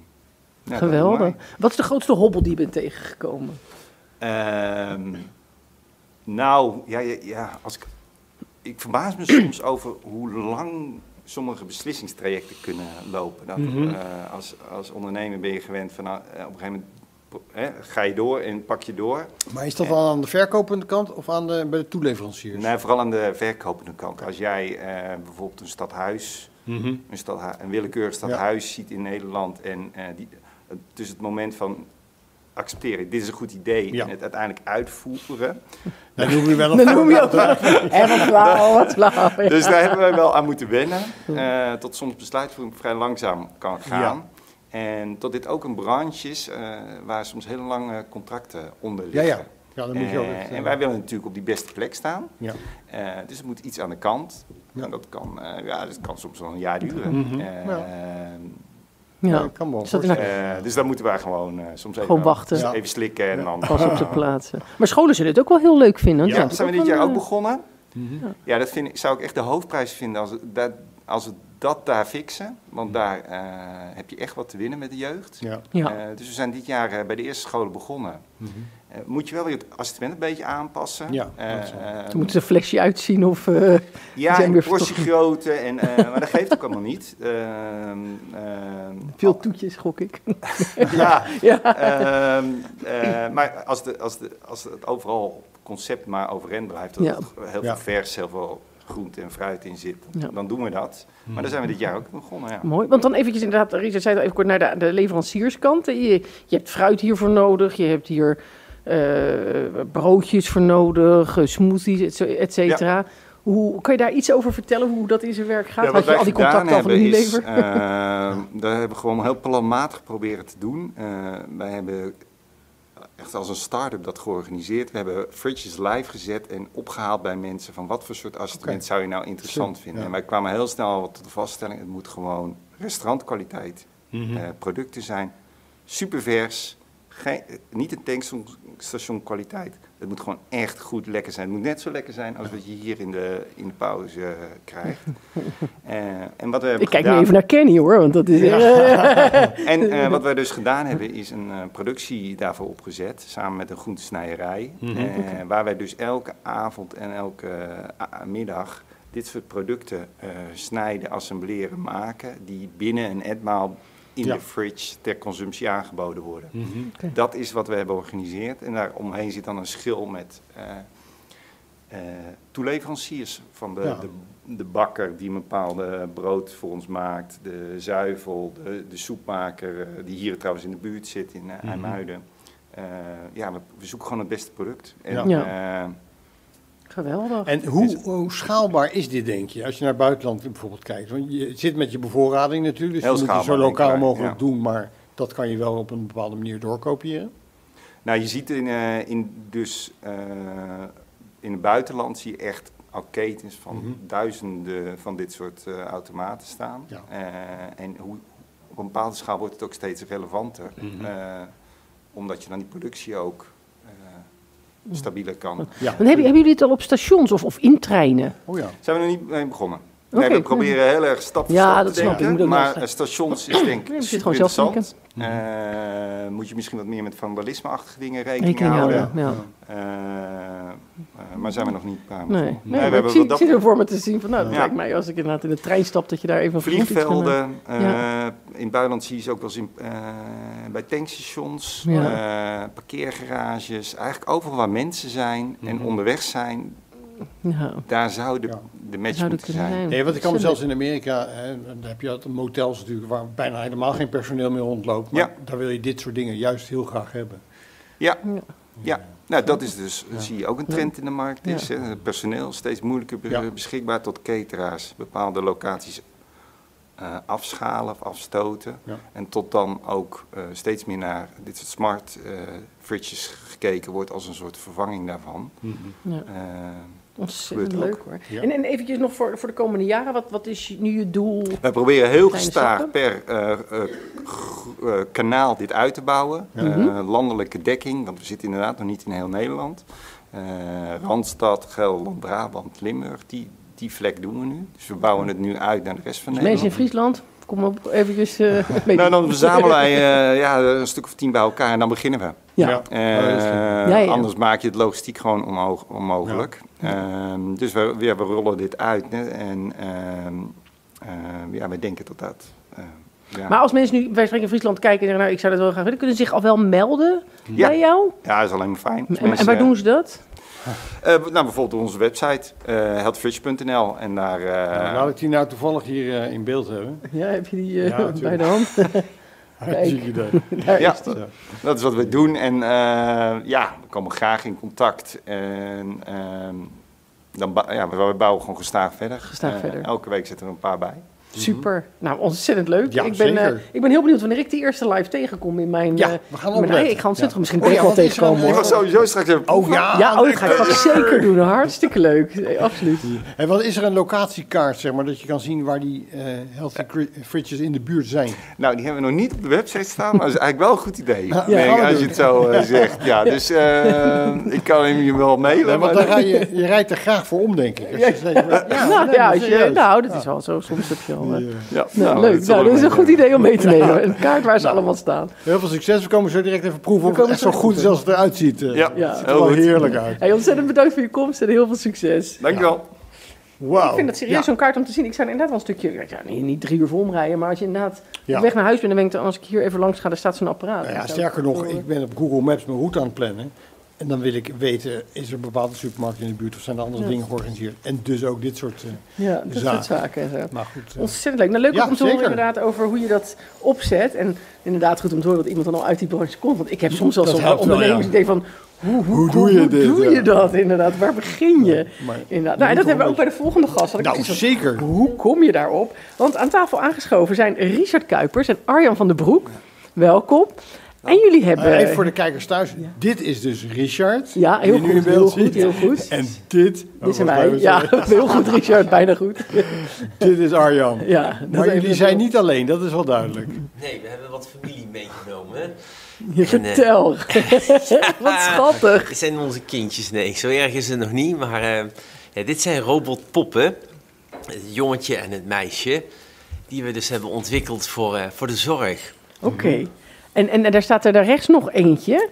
ja, geweldig. Wat is de grootste hobbel die je bent tegengekomen? Uh, nou, ja, ja, ja als ik, ik verbaas me soms over hoe lang... sommige beslissingstrajecten kunnen lopen. Dat, mm-hmm. uh, als, als ondernemer ben je gewend van uh, op een gegeven moment uh, ga je door en pak je door. Maar is dat dan aan de verkopende kant of aan de, bij de toeleveranciers? Nee, vooral aan de verkopende kant. Als jij uh, bijvoorbeeld een stadhuis, mm-hmm. een, stadhu- een willekeurig stadhuis ja. ziet in Nederland en uh, die, uh, dus het moment van accepteren, dit is een goed idee ja. en het uiteindelijk uitvoeren. Dan noem je wel een Dan noem je ook wel wat flauw, wat flauw. Ja. Dus daar hebben wij wel aan moeten wennen. Uh, tot soms besluitvoering vrij langzaam kan gaan. Ja. En tot dit ook een branche is uh, waar soms hele lange contracten onder liggen. Ja, ja. Ja, dan moet je ook echt, uh, en wij willen natuurlijk op die beste plek staan. Ja. Uh, dus er moet iets aan de kant. Ja. En dat kan, uh, ja, dat kan soms wel een jaar duren. Mm-hmm. Uh, ja. Ja, ja, kan wel. Dus, uh, dus daar moeten wij gewoon uh, soms even, gewoon wachten. Even ja. slikken en dan... Pas op zijn plaatsen. Maar scholen zullen het ook wel heel leuk vinden. Ja, ja dat zijn we dit jaar een, ook begonnen. Mm-hmm. Ja, ja dat vind ik, zou ik echt de hoofdprijs vinden als, dat, als we dat daar fixen. Want daar uh, heb je echt wat te winnen met de jeugd. Ja. Ja. Uh, dus we zijn dit jaar uh, bij de eerste scholen begonnen. Mm-hmm. Uh, moet je wel weer het assortiment een beetje aanpassen. Ja, uh, uh, Dan moet er een flesje uitzien of... Uh, ja, en portiegrootte. En, uh, maar dat geeft ook allemaal niet. Uh, uh, Veel toetjes, gok ik. ja, ja. Uh, uh, maar als, de, als, de, als het overal concept maar overeind blijft... dat ja. er heel veel ja. vers, heel veel groente en fruit in zit, ja. dan doen we dat. Maar daar zijn we dit jaar ook begonnen, ja. Mooi, want dan eventjes inderdaad, Richard zei even kort naar de, de leverancierskant. Je, je hebt fruit hiervoor nodig, je hebt hier uh, broodjes voor nodig, smoothies, et cetera. Ja. Hoe, kan je daar iets over vertellen, hoe dat in zijn werk gaat? Ja, Had je al die contacten al van Unilever? Is, uh, daar hebben we gewoon heel planmatig proberen te doen. Uh, wij hebben echt als een start-up dat georganiseerd. We hebben fridges live gezet en opgehaald bij mensen van wat voor soort assortiment okay. zou je nou interessant vinden. Ja. En wij kwamen heel snel tot de vaststelling, het moet gewoon restaurantkwaliteit mm-hmm. uh, producten zijn. Super vers, geen, niet een tankstation kwaliteit. Het moet gewoon echt goed lekker zijn. Het moet net zo lekker zijn als wat je hier in de, in de pauze uh, krijgt. uh, en wat we hebben Ik kijk gedaan, nu even naar Kenny hoor, want dat is... Ja. en uh, wat wij dus gedaan hebben is een uh, productie daarvoor opgezet, samen met een groentesnijerij. Mm-hmm. uh, okay. Waar wij dus elke avond en elke uh, middag dit soort producten uh, snijden, assembleren, maken, die binnen een etmaal in ja. de fridge ter consumptie aangeboden worden. Mm-hmm. Okay. Dat is wat we hebben georganiseerd. En daaromheen zit dan een schil met uh, uh, toeleveranciers van de, ja. de, de bakker die een bepaalde brood voor ons maakt, de zuivel, de, de soepmaker uh, die hier trouwens in de buurt zit in uh, mm-hmm. IJmuiden. Uh, ja, we, we zoeken gewoon het beste product. En, ja. uh, Geweldig. En hoe, hoe schaalbaar is dit, denk je, als je naar het buitenland bijvoorbeeld kijkt? Want je zit met je bevoorrading natuurlijk, dus je moet je zo lokaal mogelijk ja. doen, maar dat kan je wel op een bepaalde manier doorkopiëren. Nou, je ziet in, uh, in, dus, uh, in het buitenland zie je echt al ketens van mm-hmm. duizenden van dit soort uh, automaten staan. Ja. Uh, en hoe, op een bepaalde schaal wordt het ook steeds relevanter, mm-hmm. uh, omdat je dan die productie ook stabieler kan. Ja. Dan hebben, hebben jullie het al op stations of, of in treinen? Oh ja. Zijn we nog niet mee begonnen? Okay. Nee, we proberen heel erg stap voor ja, stap dat te denken, snap ik. maar uh, stations is denk ik ja, super interessant. Uh, moet je misschien wat meer met vandalisme-achtige dingen rekening, rekening houden. Ja. Uh, uh, maar zijn we nog niet klaar mee. Nee, nee, nee we hebben ik zie, dat... zie er voor me te zien van, nou, dat ja. lijkt mij als ik inderdaad in de trein stap, dat je daar even... Vliegvelden, uh, ja. in het buitenland zie je ze ook wel eens in, uh, bij tankstations, ja. uh, parkeergarages, eigenlijk overal waar mensen zijn mm-hmm. en onderweg zijn. Ja. Daar zou de, ja. de match zou moeten zijn. zijn. Nee, want ik kan zelfs in Amerika, hè, dan heb je altijd motels natuurlijk waar bijna helemaal geen personeel meer rondloopt. Maar ja. daar wil je dit soort dingen juist heel graag hebben. Ja, ja. ja. Nou, dat is dus, ja. zie je ook een trend in de markt. Is, ja. hè, personeel steeds moeilijker be- ja. beschikbaar tot cateraars. Bepaalde locaties uh, afschalen of afstoten. Ja. En tot dan ook uh, steeds meer naar dit soort smart uh, fridges gekeken wordt als een soort vervanging daarvan. Mm-hmm. Ja. Uh, Ontzettend leuk hoor. Ja. En, en eventjes nog voor, voor de komende jaren, wat, wat is nu je doel? Wij proberen heel gestaag per uh, uh, g- uh, kanaal dit uit te bouwen. Mm-hmm. Uh, landelijke dekking, want we zitten inderdaad nog niet in heel Nederland. Uh, Randstad, Gelderland, Brabant, Limburg, die, die vlek doen we nu. Dus we bouwen het nu uit naar de rest van dus Nederland. Mensen in Friesland, kom op eventjes... Uh, nou, dan verzamelen wij uh, ja, een stuk of tien bij elkaar en dan beginnen we. Ja. Uh, ja, ja. Anders maak je het logistiek gewoon onmo- onmogelijk. Ja. Uh, dus we, ja, we rollen dit uit hè, en uh, uh, ja, wij denken dat dat... Uh, ja. Maar als mensen nu bij Spreken Friesland kijken en zeggen, nou, ik zou dat wel graag willen, kunnen ze zich al wel melden ja. bij jou? Ja, dat is alleen maar fijn. En, mensen, en waar doen ze dat? Uh, nou, bijvoorbeeld op onze website, uh, healthfridge punt n l en daar... Uh, nou, laat ik die nou toevallig hier uh, in beeld hebben. Ja, heb je die uh, ja, bij de hand? Hartstikke idee. Ja, dat. dat is wat we doen en uh, ja, we komen graag in contact en uh, dan ba- ja, we bouwen gewoon gestaag verder. Gestaag uh, verder. Elke week zitten er een paar bij. Super. Mm-hmm. Nou, ontzettend leuk. Ja, ik, ben, uh, ik ben heel benieuwd wanneer ik die eerste live tegenkom in mijn... Ja, we gaan opletten. Nee, ik ga ontzettend ja. misschien oh, ja, wel tegenkomen. Je mag sowieso straks even Oh ja, ja oh, dat ga ik vast zeker doen. Hartstikke leuk. Nee, absoluut. En wat is er een locatiekaart, zeg maar, dat je kan zien waar die uh, healthy fridges in de buurt zijn? Nou, die hebben we nog niet op de website staan, maar dat is eigenlijk wel een goed idee. Ja, denk, als je het zo uh, zegt. Ja, dus uh, ik kan hem je wel mailen. Nee, want dan ga je, je rijdt er graag voor om, denk ik. Als je zegt, maar, ja, nou, nee, ja, als je, nou, dat is wel zo. Soms heb je al... Uh, ja. Nou, nou, leuk. Nou, dat is een goed idee om mee te nemen. Ja. Een kaart waar ze nou, allemaal staan. Heel veel succes. We komen zo direct even proeven of het echt zo goed is als het eruit ziet. Uh, ja, ja. Het ziet er wel heerlijk uit. Hey, ontzettend bedankt voor je komst en heel veel succes. Dankjewel. Ja. Wow. Ik vind dat serieus ja. zo'n kaart om te zien. Ik zou inderdaad wel een stukje, ja, nee, niet drie uur voor omrijden, maar als je inderdaad ja. op weg naar huis bent en denkt, als ik hier even langs ga, daar staat zo'n apparaat. Nou ja, sterker nog, ik ben op Google Maps mijn route aan het plannen. En dan wil ik weten, is er een bepaalde supermarkt in de buurt of zijn er andere Ja. dingen georganiseerd? En dus ook dit soort uh, Ja, dat zaken. soort zaken. En zo. Maar goed. Uh, Ontzettend leuk. Nou, leuk Ja, om te horen zeker. inderdaad over hoe je dat opzet. En inderdaad goed om te horen dat iemand dan al uit die branche komt. Want ik heb soms wel Dat zo'n helpt wel, ondernemers ja. die denken van... Hoe, hoe, Hoe doe je hoe dit, doe ja. je dat inderdaad? Waar begin je? maar, Inderdaad. Nou, en dat hebben we ook bij de volgende gast. Had ik nou, precies van, zeker. hoe kom je daarop? Want aan tafel aangeschoven zijn Richard Kuipers en Arjan van den Broek. Welkom. En jullie hebben... Uh, even voor de kijkers thuis. Ja. Dit is dus Richard. Ja, heel die nu goed, in heel beeld goed, ziet. heel goed. En dit... Dit zijn wij. Ja, heel goed Richard, bijna goed. Dit is Arjan. Ja, maar jullie zijn niet alleen, dat is wel duidelijk. Nee, we hebben wat familie meegenomen. Je vertel. Wat schattig. Dit zijn onze kindjes. Nee, zo erg is het nog niet. Maar uh, ja, dit zijn robotpoppen. Het jongetje en het meisje. Die we dus hebben ontwikkeld voor, uh, voor de zorg. Oké. Okay. En, en daar staat er daar rechts nog eentje.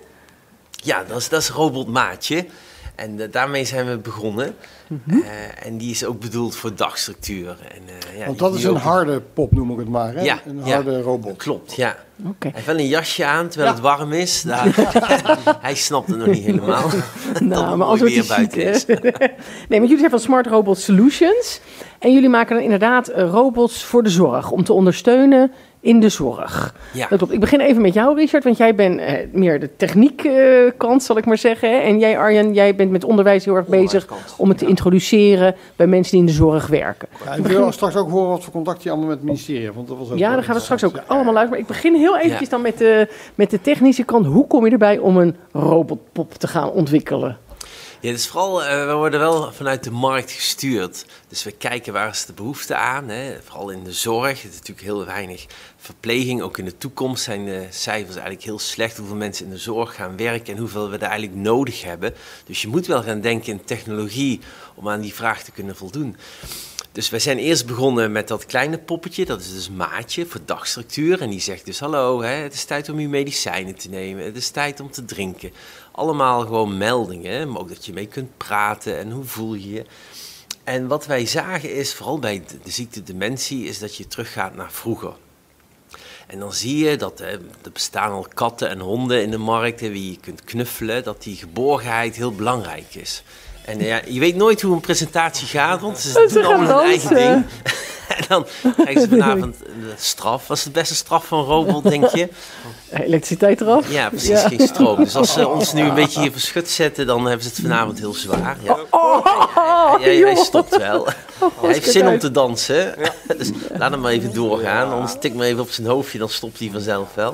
Ja, dat is, dat is robot Maatje. En uh, daarmee zijn we begonnen. Mm-hmm. Uh, en die is ook bedoeld voor dagstructuur. En, uh, ja, Want dat is een ook... harde pop, noem ik het maar. Hè? Ja, een ja, harde robot. Klopt, ja. Okay. Hij heeft wel een jasje aan terwijl ja. het warm is. Daar, hij snapt het nog niet helemaal. Nou, maar als het weer buiten is. Nee, maar jullie zijn van Smart Robot Solutions. En jullie maken dan inderdaad robots voor de zorg. Om te ondersteunen in de zorg. Ja. Dat klopt. Ik begin even met jou, Richard. Want jij bent eh, meer de techniekkant, uh, zal ik maar zeggen. Hè? En jij, Arjan, jij bent met onderwijs heel erg bezig om het te ja. introduceren bij mensen die in de zorg werken. Ja, ik wil straks ook horen wat voor contact je allemaal met het ministerie hebt. Want dat was ook ja, daar gaan we straks ook ja. allemaal uit. Maar ik begin heel eventjes ja. dan met de, met de technische kant. Hoe kom je erbij om een robotpop te gaan ontwikkelen? Ja, dus vooral, uh, we worden wel vanuit de markt gestuurd. Dus we kijken waar is de behoefte aan. Hè? Vooral in de zorg. Er is natuurlijk heel weinig verpleging. Ook in de toekomst zijn de cijfers eigenlijk heel slecht. Hoeveel mensen in de zorg gaan werken en hoeveel we er eigenlijk nodig hebben. Dus je moet wel gaan denken in technologie om aan die vraag te kunnen voldoen. Dus wij zijn eerst begonnen met dat kleine poppetje, dat is dus Maatje voor dagstructuur. En die zegt dus, hallo, hè, het is tijd om uw medicijnen te nemen, het is tijd om te drinken. Allemaal gewoon meldingen, maar ook dat je mee kunt praten en hoe voel je je. En wat wij zagen is, vooral bij de, de ziekte dementie, is dat je teruggaat naar vroeger. En dan zie je dat hè, er bestaan al katten en honden in de markt, hè, wie je kunt knuffelen, dat die geborgenheid heel belangrijk is. En ja, je weet nooit hoe een presentatie gaat, want ze doen allemaal hun eigen ding. En dan krijgen ze vanavond een straf. Wat is de beste straf van een robot, denk je? Elektriciteit eraf? Ja, precies, ja. Geen stroom. Dus als ze ons nu een beetje hier verschut zetten, dan hebben ze het vanavond heel zwaar. Ja. Oh, oh, hij, hij, hij stopt wel. Oh, hij heeft zin om te dansen. Ja. Dus laat hem maar even doorgaan. Anders tik maar even op zijn hoofdje, dan stopt hij vanzelf wel.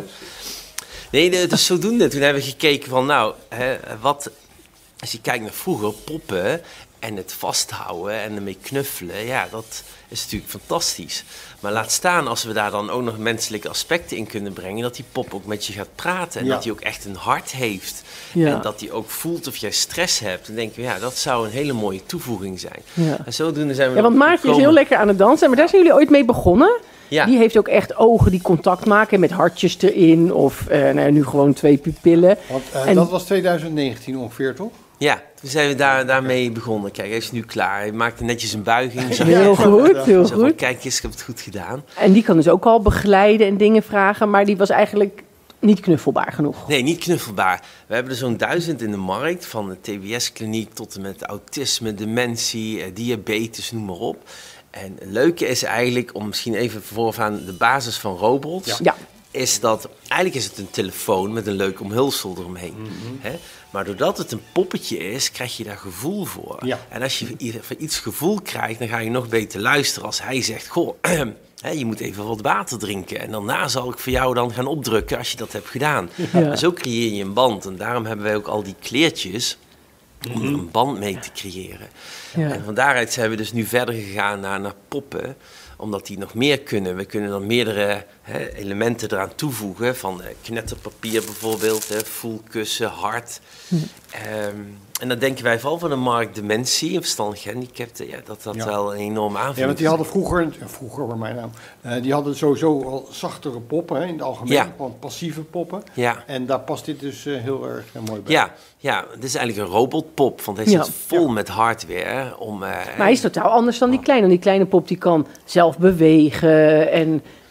Nee, dus zodoende. Toen hebben we gekeken van, nou, hè, wat... Als je kijkt naar vroeger, poppen en het vasthouden en ermee knuffelen, ja, dat is natuurlijk fantastisch. Maar laat staan als we daar dan ook nog menselijke aspecten in kunnen brengen, dat die pop ook met je gaat praten en ja. dat hij ook echt een hart heeft. Ja. En dat hij ook voelt of jij stress hebt. Dan denken we, ja, dat zou een hele mooie toevoeging zijn. Ja. En zodoende zijn we... Ja, want Maartje is heel lekker aan het dansen, maar daar zijn jullie ooit mee begonnen. Ja. Die heeft ook echt ogen die contact maken met hartjes erin of uh, nou ja, nu gewoon twee pupillen. Want uh, en... dat was twintig negentien ongeveer, toch? Ja, toen zijn we daar, daarmee begonnen. Kijk, hij is nu klaar. Hij maakte netjes een buiging. Zo. Heel goed, heel zo goed. Van, kijk eens, ik heb het goed gedaan. En die kan dus ook al begeleiden en dingen vragen, maar die was eigenlijk niet knuffelbaar genoeg. Nee, niet knuffelbaar. We hebben er zo'n duizend in de markt, van de T B S-kliniek tot en met autisme, dementie, eh, diabetes, noem maar op. En het leuke is eigenlijk, om misschien even vooraf de basis van robots... Ja. is dat, eigenlijk is het een telefoon met een leuk omhulsel eromheen. Mm-hmm. Hè? Maar doordat het een poppetje is, krijg je daar gevoel voor. Ja. En als je voor iets gevoel krijgt, dan ga je nog beter luisteren als hij zegt... Goh, hè, je moet even wat water drinken en daarna zal ik voor jou dan gaan opdrukken als je dat hebt gedaan. Ja. En zo creëer je een band. En daarom hebben wij ook al die kleertjes om er een band mee te creëren. Ja. En van daaruit zijn we dus nu verder gegaan naar, naar poppen... omdat die nog meer kunnen. We kunnen dan meerdere hè, elementen eraan toevoegen. Van eh, knetterpapier bijvoorbeeld, hè, voelkussen, hart. Hm. Um, en dan denken wij vooral van de markt dementie en verstandig gehandicapten. Ja, dat dat ja. wel een enorm aanvulling is. Ja, want die hadden vroeger, vroeger bij mijn naam, uh, die hadden sowieso al zachtere poppen hè, in het algemeen. Ja. Gewoon passieve poppen. Ja. En daar past dit dus uh, heel erg uh, mooi bij. Ja, ja, het is eigenlijk een robotpop. Want hij ja. zit vol ja. met hardware. Om, uh, maar hij is totaal anders dan die kleine. Die kleine pop die kan zelf bewegen en...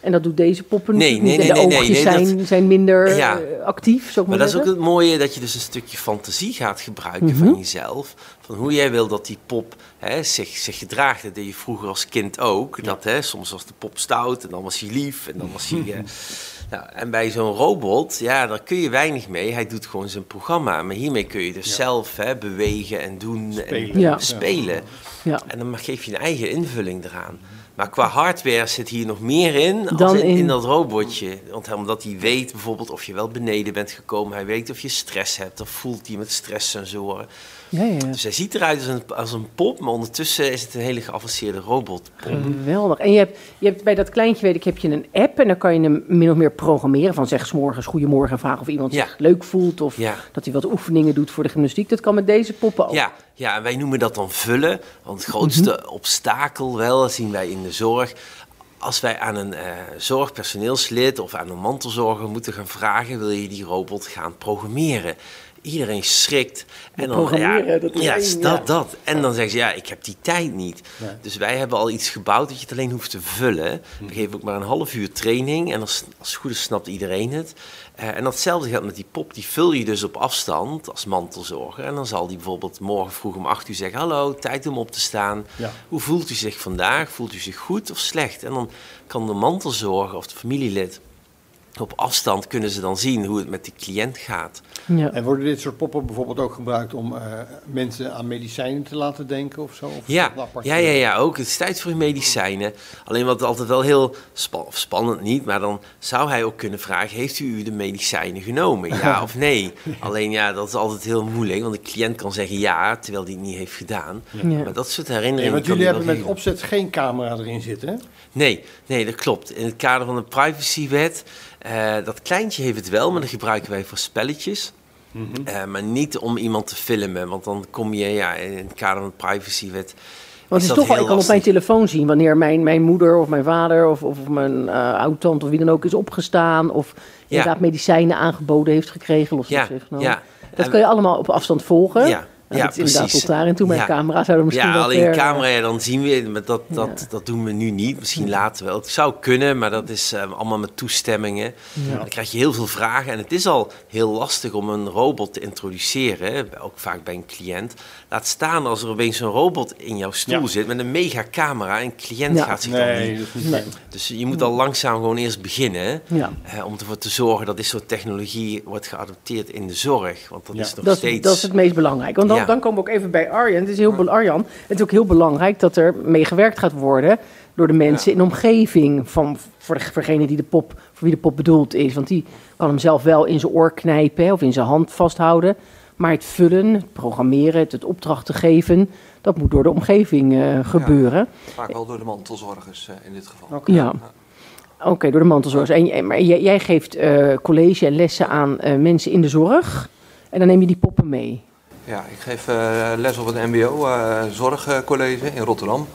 En dat doet deze poppen nee, natuurlijk nee, niet. Nee, en de nee, oogjes nee, nee, zijn, dat, zijn minder ja. uh, actief, zo maar maar dat is ook het mooie, dat je dus een stukje fantasie gaat gebruiken mm-hmm. van jezelf. Van hoe jij wil dat die pop hè, zich, zich gedraagt. Dat deed je vroeger als kind ook. Ja. Dat, hè, soms was de pop stout en dan was hij lief en dan was hij... Uh, nou, en bij zo'n robot, ja, daar kun je weinig mee. Hij doet gewoon zijn programma. Maar hiermee kun je dus ja. zelf hè, bewegen en doen spelen. en ja. spelen. Ja. En dan geef je een eigen invulling eraan. Maar qua hardware zit hier nog meer in dan als in, in... in dat robotje. Want omdat hij weet bijvoorbeeld of je wel beneden bent gekomen. Hij weet of je stress hebt. Of voelt hij met stresssensoren. Ja, ja. Dus hij ziet eruit als een, als een pop. Maar ondertussen is het een hele geavanceerde robotpop. Geweldig. En je hebt, je hebt bij dat kleintje, weet ik, heb je een app. En dan kan je hem min of meer programmeren. Van zeg 's morgens goedemorgen, vragen of iemand ja. zich leuk voelt. Of ja. dat hij wat oefeningen doet voor de gymnastiek. Dat kan met deze poppen ook. Ja, ja, en wij noemen dat dan vullen. Want het grootste mm-hmm. obstakel wel, zien wij in de zorg. Als wij aan een uh, zorgpersoneelslid of aan een mantelzorger moeten gaan vragen... wil je die robot gaan programmeren? Iedereen schrikt. En dan, programmeren, dat is ja, één, dat, ja. dat. En dan zeggen ze, ja, ik heb die tijd niet. Ja. Dus wij hebben al iets gebouwd dat je het alleen hoeft te vullen. We geven ook maar een half uur training. En als, als het goed is, snapt iedereen het. Uh, en datzelfde geldt met die pop. Die vul je dus op afstand als mantelzorger. En dan zal die bijvoorbeeld morgen vroeg om acht uur zeggen... hallo, tijd om op te staan. Ja. Hoe voelt u zich vandaag? Voelt u zich goed of slecht? En dan kan de mantelzorger of de familielid... op afstand kunnen ze dan zien hoe het met de cliënt gaat. Ja. En worden dit soort poppen bijvoorbeeld ook gebruikt om uh, mensen aan medicijnen te laten denken of zo? Of ja, ja, ja, ja, ook. Het is tijd voor medicijnen. Alleen wat altijd wel heel spa- spannend niet, maar dan zou hij ook kunnen vragen... heeft u de medicijnen genomen, ja of nee? Alleen ja, dat is altijd heel moeilijk, want de cliënt kan zeggen ja... terwijl hij het niet heeft gedaan. Ja. Maar dat soort herinneringen... Nee, want jullie hebben met geven. opzet geen camera erin zitten, hè? Nee, nee, dat klopt. In het kader van de privacywet... Uh, dat kleintje heeft het wel, maar dat gebruiken wij voor spelletjes. Mm-hmm. Uh, maar niet om iemand te filmen, want dan kom je ja, in het kader van de privacywet. Want het is toch wel, ik kan op mijn telefoon zien wanneer mijn, mijn moeder of mijn vader of, of mijn uh, oud-tante of wie dan ook is opgestaan. Of ja. inderdaad medicijnen aangeboden heeft gekregen. Los ja, heeft ja. Dat en, kun je allemaal op afstand volgen. Ja. Nou, ja, het is inderdaad tot daar en toe met ja. camera zouden we misschien ja, wel alleen ver, camera, ja, dan zien we, maar dat, dat, ja. dat doen we nu niet. Misschien ja. later wel. Het zou kunnen, maar dat is um, allemaal met toestemmingen. Ja. Dan krijg je heel veel vragen. En het is al heel lastig om een robot te introduceren, ook vaak bij een cliënt. Laat staan als er opeens een robot in jouw stoel ja. zit met een megacamera. Een cliënt ja. gaat zich nee, dan niet... Nee. Dus je moet al langzaam gewoon eerst beginnen. Ja. Uh, om ervoor te zorgen dat dit soort technologie wordt geadopteerd in de zorg. Want dat ja. is nog dat, steeds... Dat is het meest belangrijk. Want dan, ja. dan komen we ook even bij Arjan. Het is heel, Arjan, het is ook heel belangrijk dat er mee gewerkt gaat worden door de mensen ja. in de omgeving van, voor, de, voor degene die de pop, voor wie de pop bedoeld is. Want die kan hem zelf wel in zijn oor knijpen hè, of in zijn hand vasthouden. Maar het vullen, het programmeren, het, het opdrachten geven, dat moet door de omgeving uh, gebeuren. Ja, vaak wel door de mantelzorgers uh, in dit geval. Okay. Ja. Oké, okay, door de mantelzorgers. En, maar jij, jij geeft uh, college en lessen aan uh, mensen in de zorg en dan neem je die poppen mee. Ja, ik geef uh, les op het M B O, uh, zorgcollege in Rotterdam.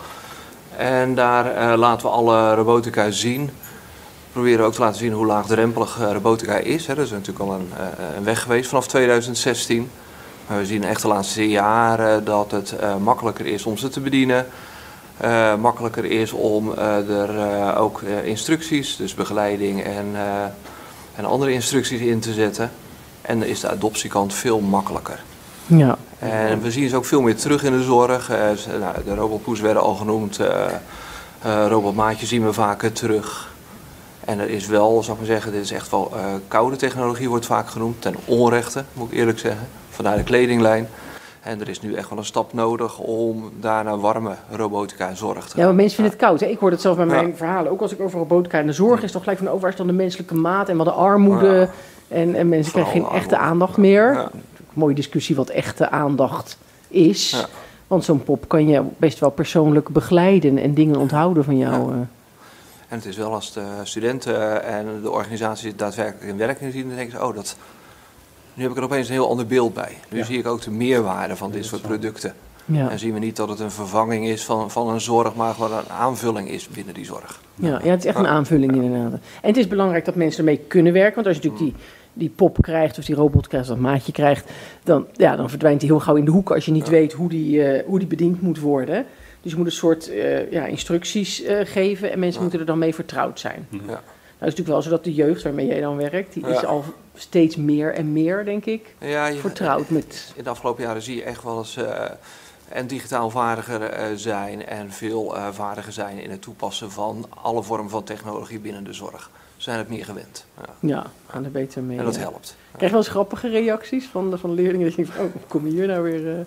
En daar uh, laten we alle robotica zien. We proberen ook te laten zien hoe laagdrempelig uh, robotica is. Hè. Dat is natuurlijk al een, uh, een weg geweest vanaf tweeduizend zestien. Maar we zien echt de laatste jaren dat het uh, makkelijker is om ze te bedienen. Uh, makkelijker is om uh, er uh, ook uh, instructies, dus begeleiding en, uh, en andere instructies in te zetten. En dan is de adoptiekant veel makkelijker. Ja. En we zien ze ook veel meer terug in de zorg. Uh, nou, de robotpoes werden al genoemd. Uh, uh, robotmaatje zien we vaker terug. En er is wel, zou ik maar zeggen, dit is echt wel uh, koude technologie wordt vaak genoemd. Ten onrechte, moet ik eerlijk zeggen. Vandaar de kledinglijn. En er is nu echt wel een stap nodig om daar naar warme robotica en zorg te gaan. Ja, maar mensen vinden het koud. Hè? Ik hoor het zelf bij mijn ja. verhalen. Ook als ik over robotica en de zorg is, toch gelijk van, oh, waar is dan de menselijke maat en wat de armoede. Ja. En, en mensen Vooral krijgen geen echte aandacht meer. Ja. Mooie discussie wat echte aandacht is. Ja. Want zo'n pop kan je best wel persoonlijk begeleiden en dingen onthouden van jou. Ja. En het is wel als de studenten en de organisaties daadwerkelijk in werking zien, dan denken ze, oh, dat, nu heb ik er opeens een heel ander beeld bij. Nu ja. zie ik ook de meerwaarde van dit soort producten. Ja. En zien we niet dat het een vervanging is van, van een zorg, maar gewoon een aanvulling is binnen die zorg. Ja, ja het is echt een aanvulling inderdaad. En het is belangrijk dat mensen ermee kunnen werken, want als je natuurlijk die... die pop krijgt of die robot krijgt of dat maatje krijgt, dan, ja, dan verdwijnt hij heel gauw in de hoek als je niet ja. weet hoe die, uh, hoe die bediend moet worden. Dus je moet een soort uh, ja, instructies uh, geven en mensen ja. moeten er dan mee vertrouwd zijn. Ja. Nou, het is natuurlijk wel zo dat de jeugd waarmee jij dan werkt, die ja. is al steeds meer en meer, denk ik, ja, je, vertrouwd met... In de afgelopen jaren zie je echt wel eens uh, en digitaal vaardiger uh, zijn en veel uh, vaardiger zijn in het toepassen van alle vormen van technologie binnen de zorg. Ze zijn het meer gewend. Ja, ja gaan er beter mee. En dat helpt. Krijg je wel eens grappige reacties van de, van de leerlingen? Dat je denkt, oh, kom je hier nou weer... Uh...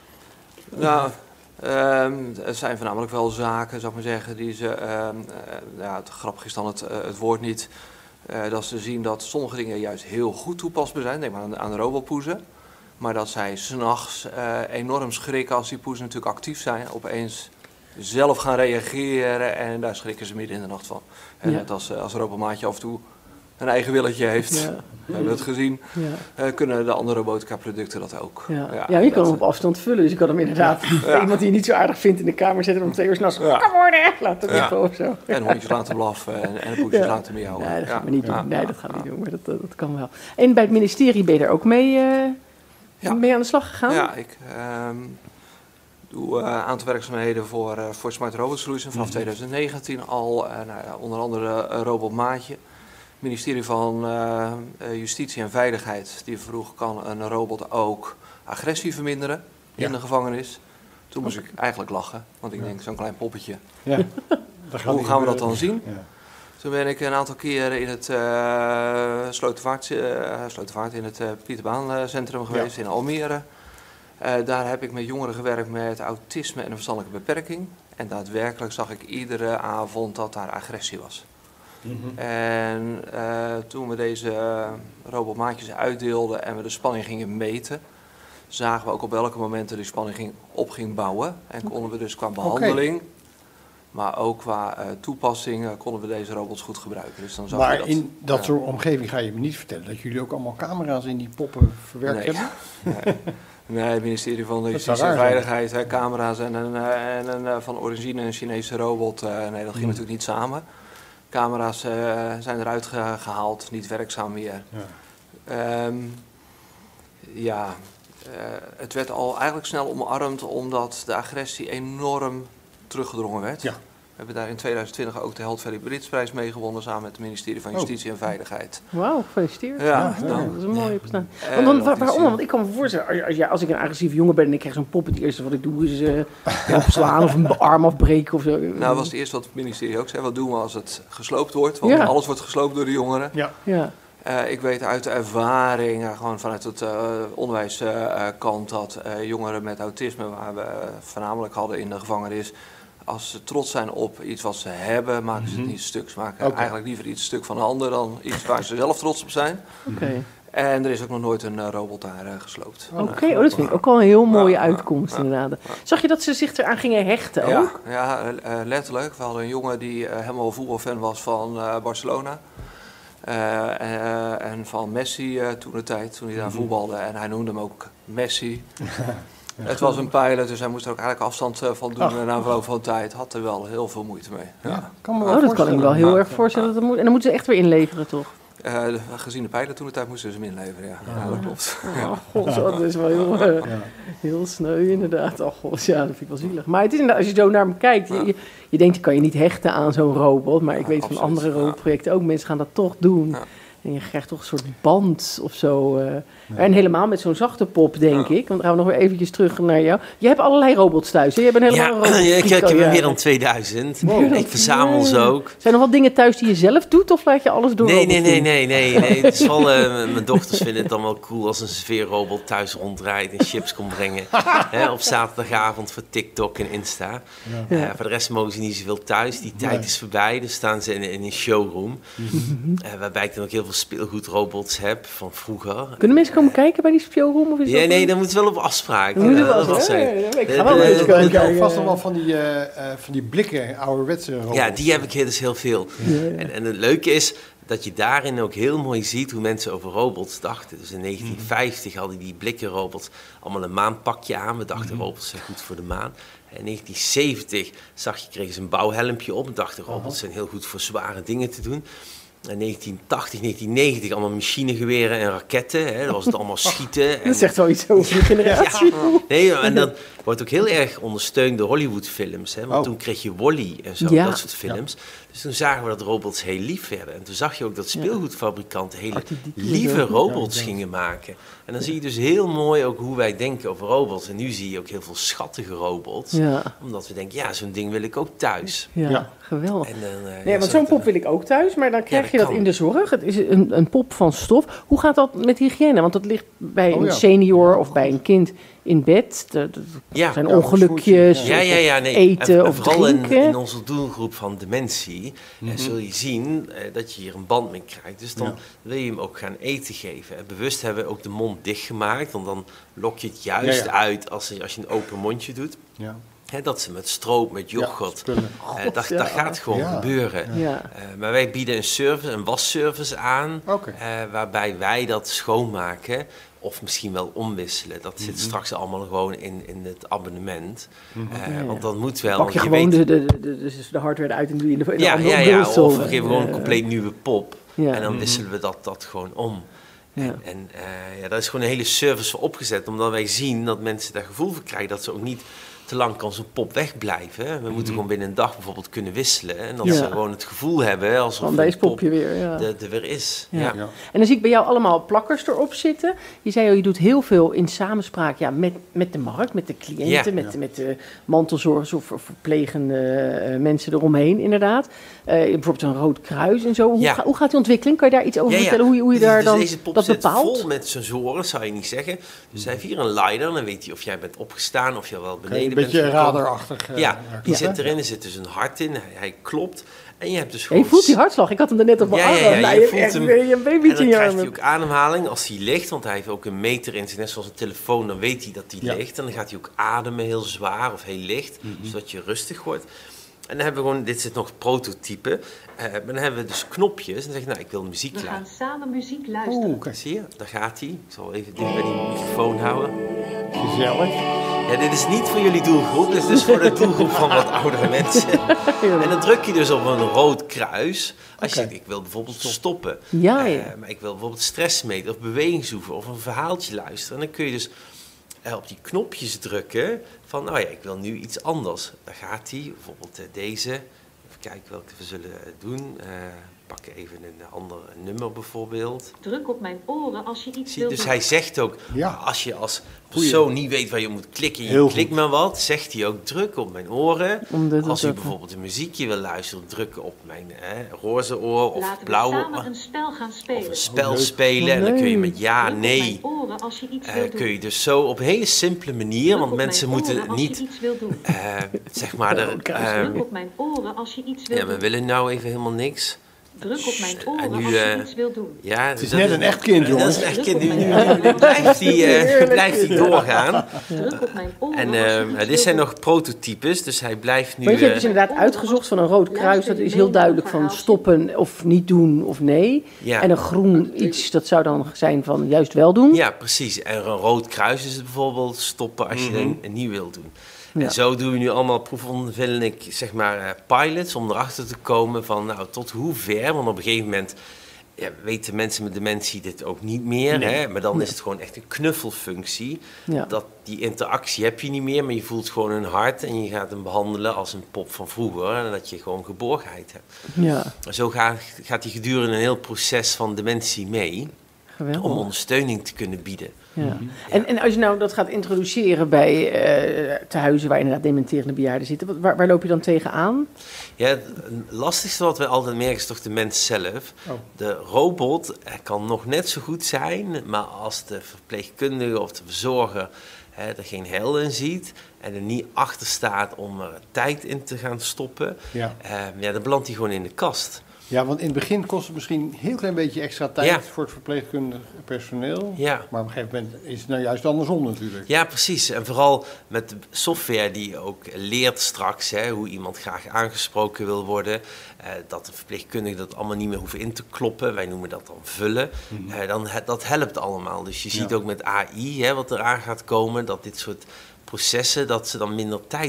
Nou... Um, het zijn voornamelijk wel zaken, zou ik maar zeggen, die ze, um, uh, ja, het grappig is dan het, uh, het woord niet, uh, dat ze zien dat sommige dingen juist heel goed toepasbaar zijn, denk maar aan, aan de robotpoezen, maar dat zij 's nachts uh, enorm schrikken als die poezen natuurlijk actief zijn, opeens zelf gaan reageren en daar schrikken ze midden in de nacht van. En ja. net als, als een robotmaatje af en toe een eigen willetje heeft, ja. we hebben het gezien, ja. uh, kunnen de andere robotica-producten dat ook. Ja, ja, ja je kan hem op afstand vullen, dus je kan hem inderdaad ja. iemand die je niet zo aardig vindt in de kamer zetten om twee uur s'nachts ja. kan worden, laat hem ja. of zo. En hondjes laten blaffen en, en de poesjes ja. laten miauwen. Nee, dat gaan we niet doen, ja. nee, dat gaan we niet doen, maar dat, dat kan wel. En bij het ministerie ben je er ook mee, uh, ja. mee aan de slag gegaan? Ja, ik um, doe een uh, aantal werkzaamheden voor, uh, voor Smart Robot Solutions vanaf mm-hmm. twintig negentien al, uh, nou, onder andere een robotmaatje. Het ministerie van uh, Justitie en Veiligheid die vroeg, kan een robot ook agressie verminderen in ja. de gevangenis. Toen moest ik eigenlijk lachen, want ik ja. denk zo'n klein poppetje. Ja. Hoe gaan we dat dan zien? Ja. Toen ben ik een aantal keren in het uh, Slotervaart, uh, Slotervaart in het uh, Pieterbaancentrum geweest ja. in Almere. Uh, daar heb ik met jongeren gewerkt met autisme en een verstandelijke beperking. En daadwerkelijk zag ik iedere avond dat daar agressie was. Mm-hmm. En uh, toen we deze uh, robotmaatjes uitdeelden en we de spanning gingen meten, zagen we ook op welke momenten die spanning ging, op ging bouwen. En konden we dus qua behandeling, okay. maar ook qua uh, toepassing, uh, konden we deze robots goed gebruiken. Dus dan zag maar je dat, in dat uh, soort omgeving ga je me niet vertellen dat jullie ook allemaal camera's in die poppen verwerkt nee. hebben? Nee. Nee, het ministerie van de Justitie en Veiligheid, hè, camera's en een, uh, en een uh, van origine een Chinese robot. Uh, nee, dat ging mm. natuurlijk niet samen. Camera's uh, zijn eruit ge- gehaald, niet werkzaam meer. Ja, um, ja uh, het werd al eigenlijk snel omarmd omdat de agressie enorm teruggedrongen werd. Ja. We hebben daar in tweeduizend twintig ook de Held Valley Bridgeprijs mee gewonnen samen met het ministerie van Justitie oh. en Veiligheid. Wauw, gefeliciteerd. Ja, ja, ja, dat is een mooie bestaan. Want dan, waar, waarom? Want ik kan me voorstellen, als, ja, als ik een agressieve jongen ben en ik krijg zo'n pop, het eerste wat ik doe is uh, opslaan of een arm afbreken of zo. Nou, dat was het eerste wat het ministerie ook zei. Wat doen we als het gesloopt wordt? Want ja. alles wordt gesloopt door de jongeren. Ja. Ja. Uh, ik weet uit de ervaring, uh, gewoon vanuit het uh, onderwijskant, uh, dat uh, jongeren met autisme, waar we uh, voornamelijk hadden in de gevangenis, als ze trots zijn op iets wat ze hebben, maken ze het niet stuk. Ze maken okay. eigenlijk liever iets stuk van een ander dan iets waar ze zelf trots op zijn. Okay. En er is ook nog nooit een uh, robot daar uh, gesloopt. Oké, okay. oh, dat vind ik ook al een heel mooie ja, uitkomst ja, inderdaad. Ja. Zag je dat ze zich eraan gingen hechten ja, ook? Ja, uh, letterlijk. We hadden een jongen die uh, helemaal voetbalfan was van uh, Barcelona. Uh, uh, en van Messi uh, toen de tijd, toen hij daar mm-hmm. voetbalde. En hij noemde hem ook Messi. Ja, het was een pilot, dus hij moest er ook eigenlijk afstand uh, van doen. Ach, en na verloop van tijd had er wel heel veel moeite mee. Ja. Ja, kan me wel oh, dat kan ik me wel heel ja, erg voorstellen. Ja. Dat moet, en dan moeten ze echt weer inleveren, toch? Uh, de, gezien de pilot toen de tijd moesten ze hem inleveren, ja. ja. ja dat klopt. Oh, god, dat is wel heel, uh, heel sneu inderdaad. Oh, god, ja, dat vind ik wel zielig. Maar het is inderdaad, als je zo naar hem kijkt, ja. je, je denkt, je kan je niet hechten aan zo'n robot. Maar ik ja, weet absoluut. van andere robotprojecten ook, mensen gaan dat toch doen. Ja. En je krijgt toch een soort band of zo. Uh. Ja. En helemaal met zo'n zachte pop, denk ja. ik. Want dan gaan we nog weer eventjes terug naar jou. Je hebt allerlei robots thuis. Hè? Je bent helemaal ja, een robot. Ja, ik, ik heb er meer dan tweeduizend. Wow. Ik verzamel ze ook. Zijn er nog wat dingen thuis die je zelf doet? Of laat je alles door? Nee, nee, nee, nee, nee, nee. Het is wel, uh, mijn dochters vinden het dan wel cool als een serveerrobot thuis ronddraait en chips komt brengen. Hè, op zaterdagavond voor TikTok en Insta. Ja. Uh, voor de rest mogen ze niet zoveel thuis. Die tijd nee. is voorbij. Dus staan ze in, in een showroom. Mm-hmm. Uh, waarbij ik dan ook heel veel speelgoedrobots heb van vroeger. Kunnen mensen komen kijken bij die showroom? Of is ja, dat nee, dan moet het wel op afspraak. Moet het wel uh, zijn. Ja, ik ga wel uh, eens kijken. Vast nog wel van die, uh, uh, van die blikken, ouderwetse robots. Ja, die heb ik dus heel veel. Ja, ja. En, en het leuke is dat je daarin ook heel mooi ziet hoe mensen over robots dachten. Dus in negentien vijftig hadden die blikken robots allemaal een maanpakje aan. We dachten mm-hmm. robots zijn goed voor de maan. In negentien zeventig zag je, kregen ze een bouwhelmpje op en dachten robots zijn heel goed voor zware dingen te doen. in negentien tachtig, negentien negentig allemaal machinegeweren en raketten. Hè. Dat was het allemaal schieten. En... Dat zegt wel iets over de generatie. Ja. Nee, en dat wordt ook heel erg ondersteund door Hollywoodfilms. Hè. Want Oh. toen kreeg je Wall-E en zo, Ja. dat soort films. Dus toen zagen we dat robots heel lief werden. En toen zag je ook dat speelgoedfabrikanten hele Ach, die- die- lieve robots Ja, ja. gingen maken. En dan zie je dus heel mooi ook hoe wij denken over robots. En nu zie je ook heel veel schattige robots. Ja, Omdat we denken, ja, zo'n ding wil ik ook thuis. ja, Ja. geweldig. En dan, uh, Nee, want zo'n pop wil ik ook thuis, maar dan krijg dat je dat kan. in de zorg. Het is een, een pop van stof. Hoe gaat dat met hygiëne? Want dat ligt bij Oh een ja. senior of bij een kind in bed. Er Ja. zijn Ja, ongelukjes, Ja, ja, ja, nee. eten en, en of vooral in, drinken. in onze doelgroep van dementie eh, zul je zien eh, dat je hier een band mee krijgt. Dus dan Ja. wil je hem ook gaan eten geven. En bewust hebben we ook de mond dichtgemaakt, want dan lok je het juist Ja, ja. uit als, je- als je een open mondje doet. Ja. Hè, dat ze met stroop, met yoghurt, spullen. eh, dat, ja. dat gaat gewoon Ja. gebeuren. Ja. Eh, maar wij bieden een service, een wasservice aan, Oké. eh, waarbij wij dat schoonmaken of misschien wel omwisselen. Dat zit straks allemaal gewoon in, in het abonnement. Eh, Ja. Want dat moet wel. Pak je want gewoon weet- de, de, de, dus de hardware eruit en doe je in de, in de ja, andere ja, ja, omhulsel. of we geven gewoon een Eh, compleet nieuwe pop. Ja. En dan wisselen we dat, dat gewoon om. Ja. En eh, ja, daar is gewoon een hele service voor opgezet. Omdat wij zien dat mensen daar gevoel voor krijgen. Dat ze ook niet te lang kan zo'n pop wegblijven. hè. We moeten gewoon binnen een dag bijvoorbeeld kunnen wisselen. En dat Ja. ze gewoon het gevoel hebben alsof Van een deze pop popje weer, ja. er, er weer is. Ja. Ja. Ja. En dan zie ik bij jou allemaal plakkers erop zitten. Je zei al, je doet heel veel in samenspraak ja, met, met de markt, met de cliënten, Ja. met, met de mantelzorgers of verplegende eh, mensen eromheen, inderdaad. Eh, bijvoorbeeld een rood kruis en zo. Hoe, Ja. ga- hoe gaat die ontwikkeling? Kan je daar iets over Ja, ja. vertellen? Hoe je, hoe je Dus- daar dus dan deze pop dat zit bepaalt? vol met sensoren, zou je niet zeggen. Dus hij heeft hier een leider. Dan weet hij of jij bent opgestaan, of je al wel beneden Een bent beetje gekomen. radarachtig. eh, Ja, die Ja. zit erin. Er zit dus een hart in. Hij, hij klopt. En je hebt dus Ja, gewoon... je voelt die hartslag. Ik had hem er net op mijn Ja, ja, arm. ja, Nou, je hebt voelt echt hem. weer je En babytje dan in je krijgt arm. hij ook ademhaling. Als hij ligt, want hij heeft ook een meter in zijn, net zoals een telefoon, dan weet hij dat hij Ja. ligt. En dan gaat hij ook ademen heel zwaar of heel licht, zodat je rustig wordt. En dan hebben we gewoon, dit zit nog prototype, eh, maar dan hebben we dus knopjes. En dan zeg je, nou, ik wil muziek We gaan luisteren. samen muziek luisteren. Oeh, kijk, Zie je, daar gaat hij. Ik zal even dicht bij die microfoon houden. gezellig. Ja, dit is niet voor jullie doelgroep, dit is dus voor de doelgroep van wat oudere mensen. En dan druk je dus op een rood kruis. Als je Oké. ik wil bijvoorbeeld stoppen. Ja, Eh, ja. maar ik wil bijvoorbeeld stress meten of bewegingshoeven of een verhaaltje luisteren. En dan kun je dus eh, op die knopjes drukken van, nou ja, ik wil nu iets anders. Daar gaat hij, bijvoorbeeld eh, deze. Even kijken welke we zullen eh, doen. Eh pakken even een ander nummer bijvoorbeeld. Druk op mijn oren als je iets Zie, wilt dus doen. hij zegt ook, Ja. als je als persoon niet weet waar je moet klikken, je Heel klikt goed. maar wat, zegt hij ook druk op mijn oren. Om dit Als te u drukken. bijvoorbeeld een muziekje wil luisteren, drukken op mijn eh, roze oor of Laten we blauwe samen oor. een spel gaan Of spelen. een spel leuk. spelen en dan kun je leuk. met ja, Druk op nee, mijn oren als je iets eh, wilt doen. kun je dus zo op een hele simpele manier, Druk want op mensen mijn moeten oren als je niet, iets wilt doen. eh, zeg maar, er, eh, Druk op mijn oren als je iets wilt ja, we doen. willen nou even helemaal niks. Druk op mijn En oren nu, als je eh, iets wilt doen. Ja, Het is dat net een echt kind, Dat jongens. is een echt Druk kind. op Nu, mijn nu, nu blijft hij eh, blijft hij doorgaan. Druk op mijn oren En als je eh, iets dit wilt zijn doen. nog prototypes, dus hij blijft nu... Want je hebt eh, dus inderdaad uitgezocht van een rood kruis. Dat is heel duidelijk van stoppen of niet doen of nee. Ja. En een groen iets, dat zou dan zijn van juist wel doen. Ja, precies. En een rood kruis is het bijvoorbeeld stoppen als je een, een nieuw wilt doen. Ja. En zo doen we nu allemaal proefondervindelijk, zeg maar, eh, pilots om erachter te komen van, nou, tot hoe ver. Want op een gegeven moment ja, weten mensen met dementie dit ook niet meer. Hè? Maar dan is het gewoon echt een knuffelfunctie. Ja. Dat, die interactie heb je niet meer, maar je voelt gewoon een hart en je gaat hem behandelen als een pop van vroeger. En dat je gewoon geborgenheid hebt. Ja, Zo gaat, gaat hij gedurende een heel proces van dementie mee geweldig. om ondersteuning te kunnen bieden. Ja. En, en als je nou dat gaat introduceren bij uh, tehuizen waar inderdaad dementerende bejaarden zitten, wat- waar, waar loop je dan tegenaan? Ja, het lastigste wat we altijd merken is toch de mens zelf. Oh. De robot eh, kan nog net zo goed zijn, maar als de verpleegkundige of de verzorger hè, er geen heil in ziet en er niet achter staat om er tijd in te gaan stoppen, Ja. eh, ja, dan belandt hij gewoon in de kast. Ja, want in het begin kost het misschien een heel klein beetje extra tijd Ja. voor het verpleegkundig personeel. Ja. Maar op een gegeven moment is het nou juist andersom natuurlijk. Ja, precies. En vooral met de software die ook leert straks hè, hoe iemand graag aangesproken wil worden. Eh, dat de verpleegkundigen dat allemaal niet meer hoeven in te kloppen. Wij noemen dat dan vullen. Eh, dan, he- dat helpt allemaal. Dus je ziet Ja. ook met A I hè, wat eraan gaat komen. Dat dit soort processen, dat ze dan minder tijd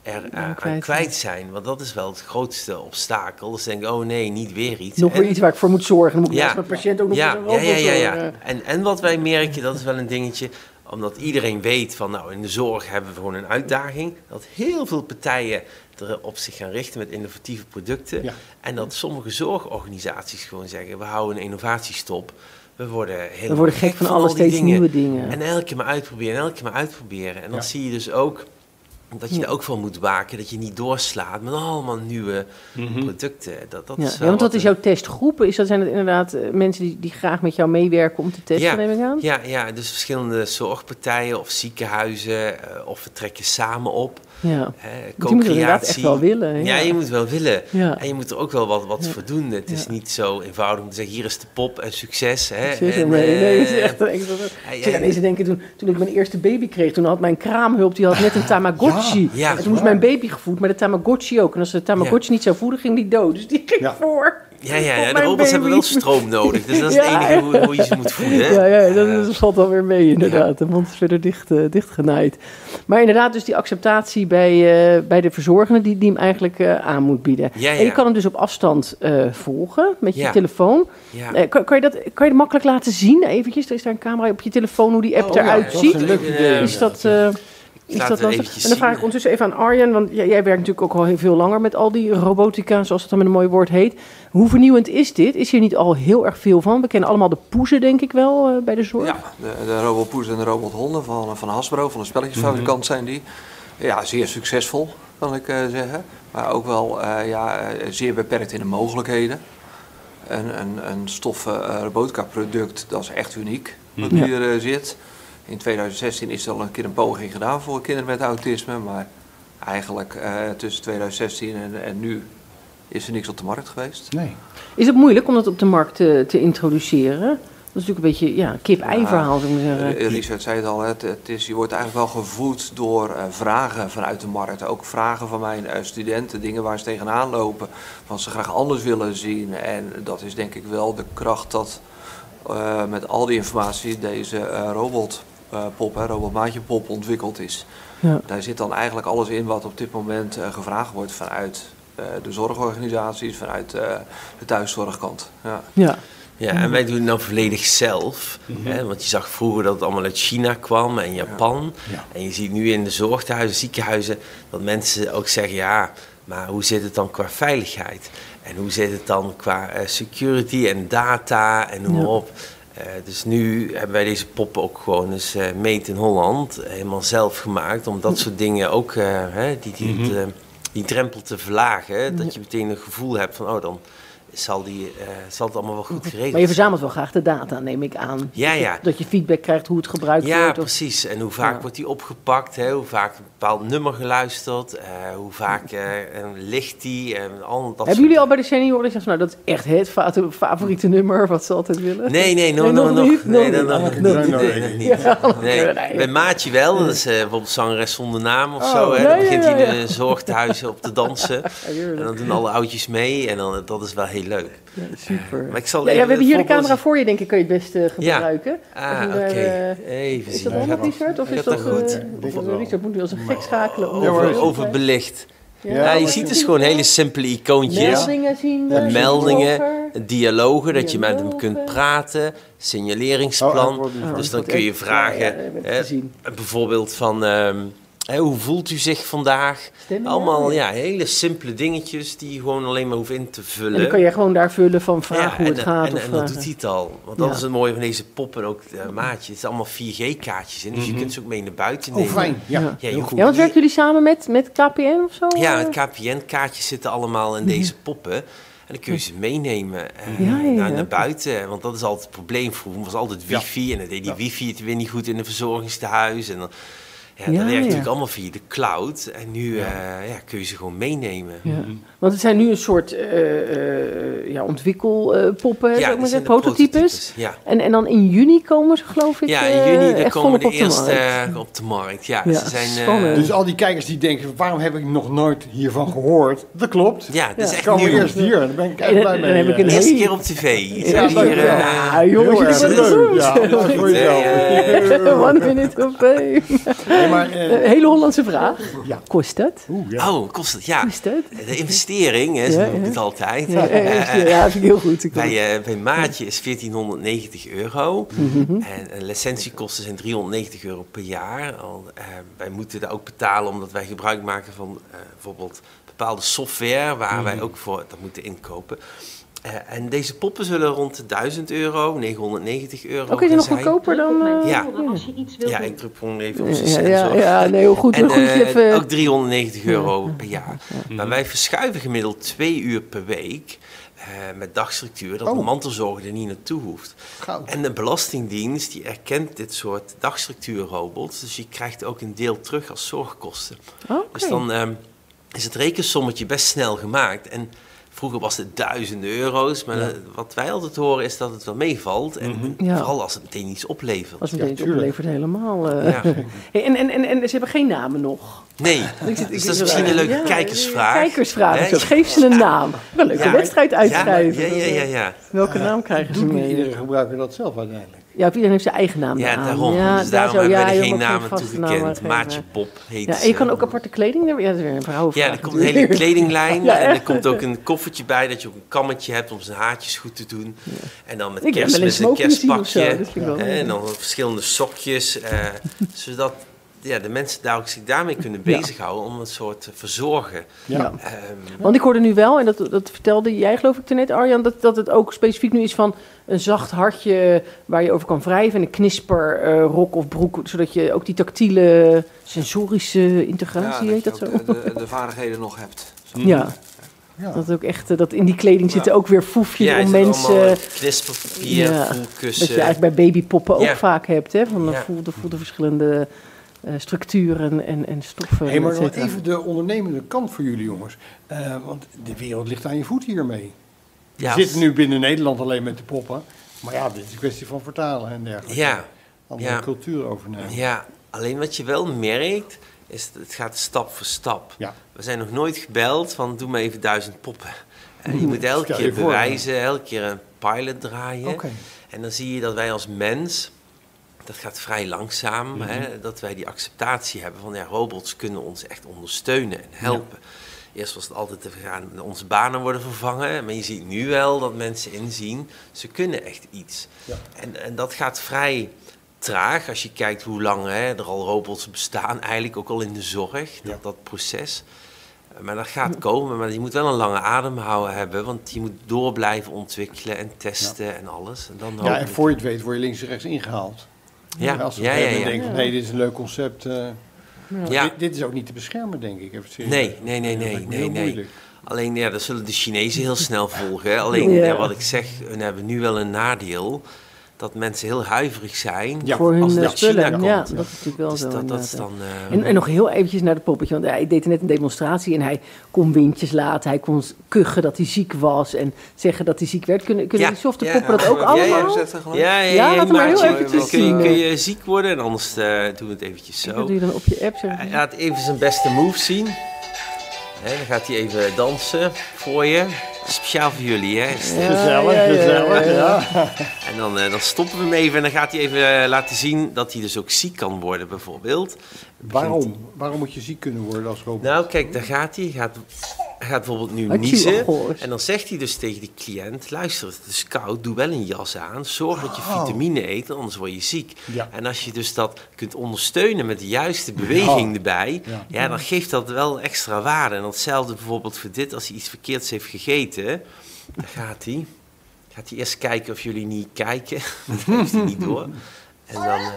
er Ja, uh, kwijt aan kwijt zijn. Want dat is wel het grootste obstakel. Dus denk ik, oh nee, niet weer iets. Nog weer En- iets waar ik voor moet zorgen. Dan moet ik Ja. naast mijn patiënt ook nog ja, voor een ja, robot ja, ja, ja. zorgen. En, en wat wij merken, dat is wel een dingetje, omdat iedereen weet van, nou, in de zorg hebben we gewoon een uitdaging, dat heel veel partijen er op zich gaan richten met innovatieve producten. Ja. En dat sommige zorgorganisaties gewoon zeggen, we houden een innovatiestop. We worden helemaal We worden gek van alle al die steeds dingen. nieuwe dingen. En elke keer maar uitproberen, en elke keer maar uitproberen. En dan Ja. zie je dus ook dat je Ja. er ook van moet waken, dat je niet doorslaat met allemaal nieuwe producten. Dat, dat Ja. is Ja, wel want wat wat, is eh, jouw testgroep? Is dat, zijn het inderdaad eh, mensen die, die graag met jou meewerken om te testen, Ja. neem ik aan? Ja, ja, dus verschillende zorgpartijen of ziekenhuizen, eh, of we trekken samen op. Ja. Hè, Want die moeten inderdaad echt co-creatie. wel willen. Ja, je moet wel willen. Ja. En je moet er ook wel wat, wat Ja. voor doen. Het is Ja. niet zo eenvoudig om te zeggen, hier is de pop en succes. Hè. Zit er En, mee. Nee, het is eh, echt een extra. ja, Ik zit ja, aan deze denken, toen, toen ik mijn eerste baby kreeg, toen had mijn kraamhulp, die had net een Tamagotchi. Ja, en toen moest mijn baby gevoed, maar de Tamagotchi ook. En als de Tamagotchi niet zou voeden, ging die dood. Dus die ging Ja. voor. ja, ja, ja, Op de mijn robots hebben wel baby. stroom nodig. Dus dat is Ja, het enige hoe, hoe je ze moet voeden. hè. Ja, ja, dat, Eh, dat valt dan weer mee inderdaad. De mond is verder dicht, uh, dichtgenaaid. Maar inderdaad, dus die acceptatie bij, uh, bij de verzorgende die, die hem eigenlijk uh, aan moet bieden. Ja, En je ja. kan hem dus op afstand uh, volgen met je Ja. telefoon. ja. Uh, kan, kan, je dat, kan je dat makkelijk laten zien eventjes? Er is daar een camera op je telefoon hoe die app Oh, ja, eruit dat is ziet. een leuk idee. Is dat... Uh, Is laat dat het lastig? eventjes En dan vraag ik zien. ondertussen even aan Arjen, want jij, jij werkt natuurlijk ook al heel veel langer met al die robotica, zoals het dan met een mooi woord heet. Hoe vernieuwend is dit? Is hier niet al heel erg veel van? We kennen allemaal de poezen, denk ik wel, uh, bij de zorg. Ja, de, de robotpoes en de robothonden van, van Hasbro, van de spelletjesfabrikant zijn die. Ja, zeer succesvol, kan ik uh, zeggen. Maar ook wel uh, ja, uh, zeer beperkt in de mogelijkheden. Een, een, een stoffen uh, robotica product, dat is echt uniek, wat Ja. hier uh, zit. In twintig zestien is er al een keer een poging gedaan voor kinderen met autisme. Maar eigenlijk uh, tussen twintig zestien en, en nu is er niks op de markt geweest. Nee. Is het moeilijk om dat op de markt te, te introduceren? Dat is natuurlijk een beetje ja, kip-ei verhaal, zou ik maar zeggen. Uh, Richard zei het al, het, het is, je wordt eigenlijk wel gevoed door uh, vragen vanuit de markt. Ook vragen van mijn uh, studenten, dingen waar ze tegenaan lopen, wat ze graag anders willen zien. En dat is denk ik wel de kracht dat uh, met al die informatie deze uh, robotpop, uh, robotmaatjepop ontwikkeld is. Ja. Daar zit dan eigenlijk alles in wat op dit moment uh, gevraagd wordt vanuit uh, de zorgorganisaties, vanuit uh, de thuiszorgkant. Ja. Ja. Ja, en wij doen het nou volledig zelf. Hè, want je zag vroeger dat het allemaal uit China kwam en Japan. Ja. En je ziet nu in de zorgtehuizen, ziekenhuizen, dat mensen ook zeggen, ja, maar hoe zit het dan qua veiligheid? En hoe zit het dan qua uh, security en data en noem maar Ja. op. Uh, dus nu hebben wij deze poppen ook gewoon eens uh, made in Holland, helemaal zelf gemaakt. Om dat soort dingen ook, uh, hè, die, die, Mhm. de, die drempel te verlagen. Dat je meteen een gevoel hebt van, oh, dan zal, die, uh, zal het allemaal wel goed geregeld Maar je zijn. verzamelt wel graag de data, neem ik aan. Ja, ja. Dat je feedback krijgt hoe het gebruikt Ja, wordt. Of... precies. En hoe vaak Ja. wordt die opgepakt, hè? Hoe vaak een bepaald nummer geluisterd, uh, hoe vaak uh, ligt die en al dat Hebben jullie al bij de senioren gezegd, nou dat is echt het fa- favoriete nummer wat ze altijd willen? Nee, nee, no, Nee, no, nog nog, niet? nee, Nog dan, niet. nog Nog niet. niet. Nee, nog niet. Ja, Nee. nee. Bij Maatje wel, dat is uh, bijvoorbeeld zangeres zonder naam of Oh, zo. Hè? ja, Dan ja, begint ja, hij in ja. de zorgtehuizen op te dansen. Heerlijk. En dan doen alle oudjes mee en dan, dat is wel heel leuk. Ja, super. Maar ik zal Ja, ja, even we hebben hier de voorbeeld- camera voor je, denk ik, kan je het best uh, gebruiken. Ah, Even oké. daar, uh, Even Is zien. dat handig, Richard? Of is Gaat dat dat goed? uh, denk het of, wel. Richard moet nu als een gek schakelen. om Over, beeld te overbelicht. krijgen. Ja, Ja, je maar ziet je- dus gewoon hele simpele icoontjes. Meldingen zien. Ja, uh, Meldingen, over. dialogen, dat je met hem Dialogen. kunt praten, Oh, signaleringsplan. antwoorden. Dus dan Wat kun je echt- vragen, ja, ja, dat heb ik hè, gezien. bijvoorbeeld van, ehm, hè, hoe voelt u zich vandaag? Stemmen, Allemaal ja. ja, hele simpele dingetjes die je gewoon alleen maar hoeft in te vullen. En dan kan je gewoon daar vullen van vragen Ja, hoe en, het gaat. en, of en dat vragen. doet hij het al. Want dat Ja. is het mooie van deze poppen, ook uh, maatje. Het is allemaal vier G kaartjes in, dus je kunt ze ook mee naar buiten Oh, nemen. fijn. Ja, Ja. Ja, je heel hoeft goed. Ja, want niet- werken jullie samen met, met K P N of zo? Ja, Uh, het K P N-kaartjes zitten allemaal in deze poppen. En dan kun je ze meenemen uh, Ja, ja, ja. Naar, naar buiten. Want dat is altijd het probleem. Vroeger was altijd wifi. En dan deed die Ja. wifi het weer niet goed in een verzorgingstehuis. En dan, ja, Ja, dat werkt ja. natuurlijk allemaal via de cloud. En nu uh, ja, kun je ze gewoon meenemen. Ja. Want het zijn nu een soort uh, uh, ja, ontwikkelpoppen, uh, zou ik dat maar zijn zeggen, de prototypes. Ja. En, en dan in juni komen ze, geloof ik, Ja, in uh, juni dan echt komen volop de op de eerste markt. uh, op de markt. Ja, Ja, ze zijn, uh, spannend. Dus al die kijkers die denken, waarom heb ik nog nooit hiervan gehoord? Dat klopt. ja, dat is Ja. echt Komen nieuw. eerst hier, daar ben ik echt En dan- blij mee. dan heb ik eh. een Eerste hele- keer op tv. Iets Ja, hier, dank je wel. uh, Ja, jongens, Heel jullie erg zijn leuk. goed. Ja, dat is voor jezelf. Ja, ja, One minute of fame. Nee, maar, uh, Een hele Hollandse vraag. Ja, kost het? Oeh, ja. Oh, kost het? Ja. Kost het? De investering, hè, zo Ja, noem ik ja. het altijd. Ja, ja, ja, vind ik heel goed. Ik Bij, uh, bij Maatje is veertienhonderdnegentig euro. Mm-hmm. En, en licentiekosten zijn driehonderdnegentig euro per jaar. Al, uh, wij moeten dat ook betalen omdat wij gebruik maken van uh, bijvoorbeeld bepaalde software waar mm-hmm. wij ook voor dat moeten inkopen. Uh, en deze poppen zullen rond de duizend euro, negenhonderdnegentig euro Oké, okay, zijn nog zijn. goedkoper dan... Uh, ja. Als je iets wil ja, doen. ik druk gewoon even op zijn ja, sensor. ja, ja, nee, heel goed. En goed uh, even... ook driehonderdnegentig euro ja. per jaar. Ja. Maar wij verschuiven gemiddeld twee uur per week uh, met dagstructuur, dat oh. de mantelzorger er niet naartoe hoeft. Goud. En de Belastingdienst die erkent dit soort dagstructuurrobots, dus je krijgt ook een deel terug als zorgkosten. Okay. Dus dan um, is het rekensommetje best snel gemaakt. En vroeger was het duizenden euro's, maar ja. wat wij altijd horen is dat het wel meevalt. En mm-hmm. ja. vooral als het meteen iets oplevert. Als het meteen ja, iets oplevert, helemaal. Uh. Ja. Hey, en, en, en, en ze hebben geen namen nog? Nee, ik zit, ik dus dat is misschien een leuke ja, kijkersvraag. Kijkersvraag, dus geef ze een naam. Wel een leuke ja. wedstrijd uitschrijven. Ja, ja, ja, ja. Welke uh, naam krijgen ze mee? Iedere gebruiker dat zelf uiteindelijk. Ja, iedereen heeft zijn eigen naam. Ja, naam. daarom. Ja, dus daarom daar zo, hebben we ja, er geen namen toegekend. Maatje Pop heet ja, en je kan ook aparte kleding hebben. Ja, dat is weer een vrouwenvraag. Ja, er komt een hele kledinglijn. ja, en er komt ook een koffertje bij dat je ook een kammetje hebt om zijn haartjes goed te doen. Ja. En dan met kerstmis een kerstpakje. En dan verschillende sokjes. Uh, zodat ja, de mensen daar ook zich daarmee kunnen bezighouden om een soort verzorgen. Ja. Ja. Um, Want ik hoorde nu wel, en dat, dat vertelde jij geloof ik net Arjan, dat, dat het ook specifiek nu is van een zacht hartje waar je over kan wrijven en een knisper uh, rok of broek, zodat je ook die tactiele sensorische integratie, ja, heet dat, dat zo? De, de, de vaardigheden nog hebt. Zo. Ja. Ja. Dat ook echt, dat in die kleding ja. zitten ook weer foefjes ja, om mensen. Knisperpapier, ja, voelkussen. Dat je eigenlijk bij babypoppen ook ja. vaak hebt, hè? Van de, ja. voel, de, voel de verschillende uh, structuren en, en stoffen. Hey, maar dan even de ondernemende kant voor jullie jongens. Uh, want de wereld ligt aan je voet hiermee. Ja. We zitten nu binnen Nederland alleen met de poppen. Maar ja, dit is een kwestie van vertalen en dergelijke. Ja. Andere ja. cultuur overnemen. Ja, alleen wat je wel merkt, is dat het gaat stap voor stap. Ja. We zijn nog nooit gebeld van doe maar even duizend poppen. En je moet elke keer bewijzen, elke keer een pilot draaien. Okay. En dan zie je dat wij als mens, dat gaat vrij langzaam, mm-hmm. hè, dat wij die acceptatie hebben van ja, robots kunnen ons echt ondersteunen en helpen. Ja. Eerst was het altijd te gaan, onze banen worden vervangen, maar je ziet nu wel dat mensen inzien, ze kunnen echt iets. Ja. En, en dat gaat vrij traag als je kijkt hoe lang hè, er al robots bestaan, eigenlijk ook al in de zorg, ja. dat, dat proces. Maar dat gaat komen, maar je moet wel een lange adem houden hebben, want je moet door blijven ontwikkelen en testen ja. en alles. En dan ja, en voor je het weet word je links en rechts ingehaald. Ja, als we ja, ja, ja. denken van, nee, dit is een leuk concept. Uh, ja. dit, dit is ook niet te beschermen, denk ik. Even nee, nee, nee, nee, nee, nee. Alleen, ja, dat zullen de Chinezen heel snel volgen. Alleen, ja. Ja, wat ik zeg, we hebben nu wel een nadeel. Dat mensen heel huiverig zijn ja, voor hun als het spullen. China komt. Ja, dat is natuurlijk wel dus zo. Dat, dat is dan, uh, en, en nog heel eventjes naar de poppetje. Want hij deed net een demonstratie en hij kon windjes laten. Hij kon kuchen dat hij ziek was en zeggen dat hij ziek werd. Kunnen, kunnen ja, die softe ja, poppen ja, dat ook ja, allemaal? Ja, ja, ja, ja, ja laat hem maar heel eventjes kun je, zien. Kun je ziek worden en anders uh, doen we het eventjes zo. Dat doe je dan op je app. Zeg. Hij laat even zijn beste move zien. He, dan gaat hij even dansen voor je. Speciaal voor jullie, hè? Ja, gezellig, ja, ja, gezellig, ja. ja. En dan, uh, dan stoppen we hem even en dan gaat hij even uh, laten zien dat hij dus ook ziek kan worden, bijvoorbeeld. Waarom? Waarom moet je ziek kunnen worden als robot? Nou, kijk, daar gaat hij. Hij gaat, hij gaat bijvoorbeeld nu niezen. En dan zegt hij dus tegen die cliënt, luister, het is koud, doe wel een jas aan. Zorg dat je vitamine eet, anders word je ziek. Ja. En als je dus dat kunt ondersteunen met de juiste beweging ja. erbij, ja. ja, dan geeft dat wel extra waarde. En datzelfde bijvoorbeeld voor dit, als hij iets verkeerds heeft gegeten, dan gaat hij. Gaat hij eerst kijken of jullie niet kijken. Dat heeft hij niet door. En dan... Uh,